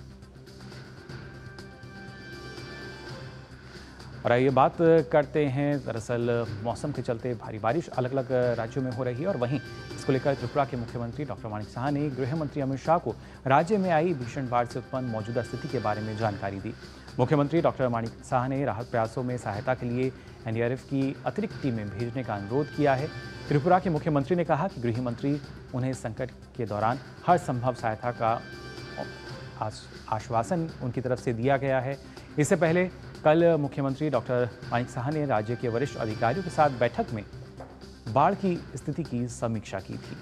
और आइए बात करते हैं, दरअसल मौसम के चलते भारी बारिश अलग अलग राज्यों में हो रही है और वहीं इसको लेकर त्रिपुरा के मुख्यमंत्री डॉक्टर माणिक साहा ने गृह मंत्री अमित शाह को राज्य में आई भीषण बाढ़ से उत्पन्न मौजूदा स्थिति के बारे में जानकारी दी। मुख्यमंत्री डॉक्टर माणिक साहा ने राहत प्रयासों में सहायता के लिए एनडीआरएफ की अतिरिक्त टीमें भेजने का अनुरोध किया है। त्रिपुरा के मुख्यमंत्री ने कहा कि गृह मंत्री उन्हें संकट के दौरान हर संभव सहायता का आश्वासन उनकी तरफ से दिया गया है। इससे पहले कल मुख्यमंत्री डॉक्टर माणिक साहा ने राज्य के वरिष्ठ अधिकारियों के साथ बैठक में बाढ़ की स्थिति की समीक्षा की थी।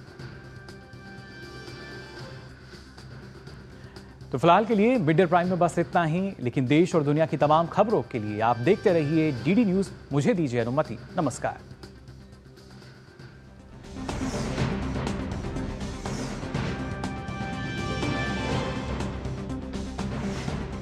तो फिलहाल के लिए मिड डे प्राइम में बस इतना ही, लेकिन देश और दुनिया की तमाम खबरों के लिए आप देखते रहिए डीडी न्यूज। मुझे दीजिए अनुमति। नमस्कार।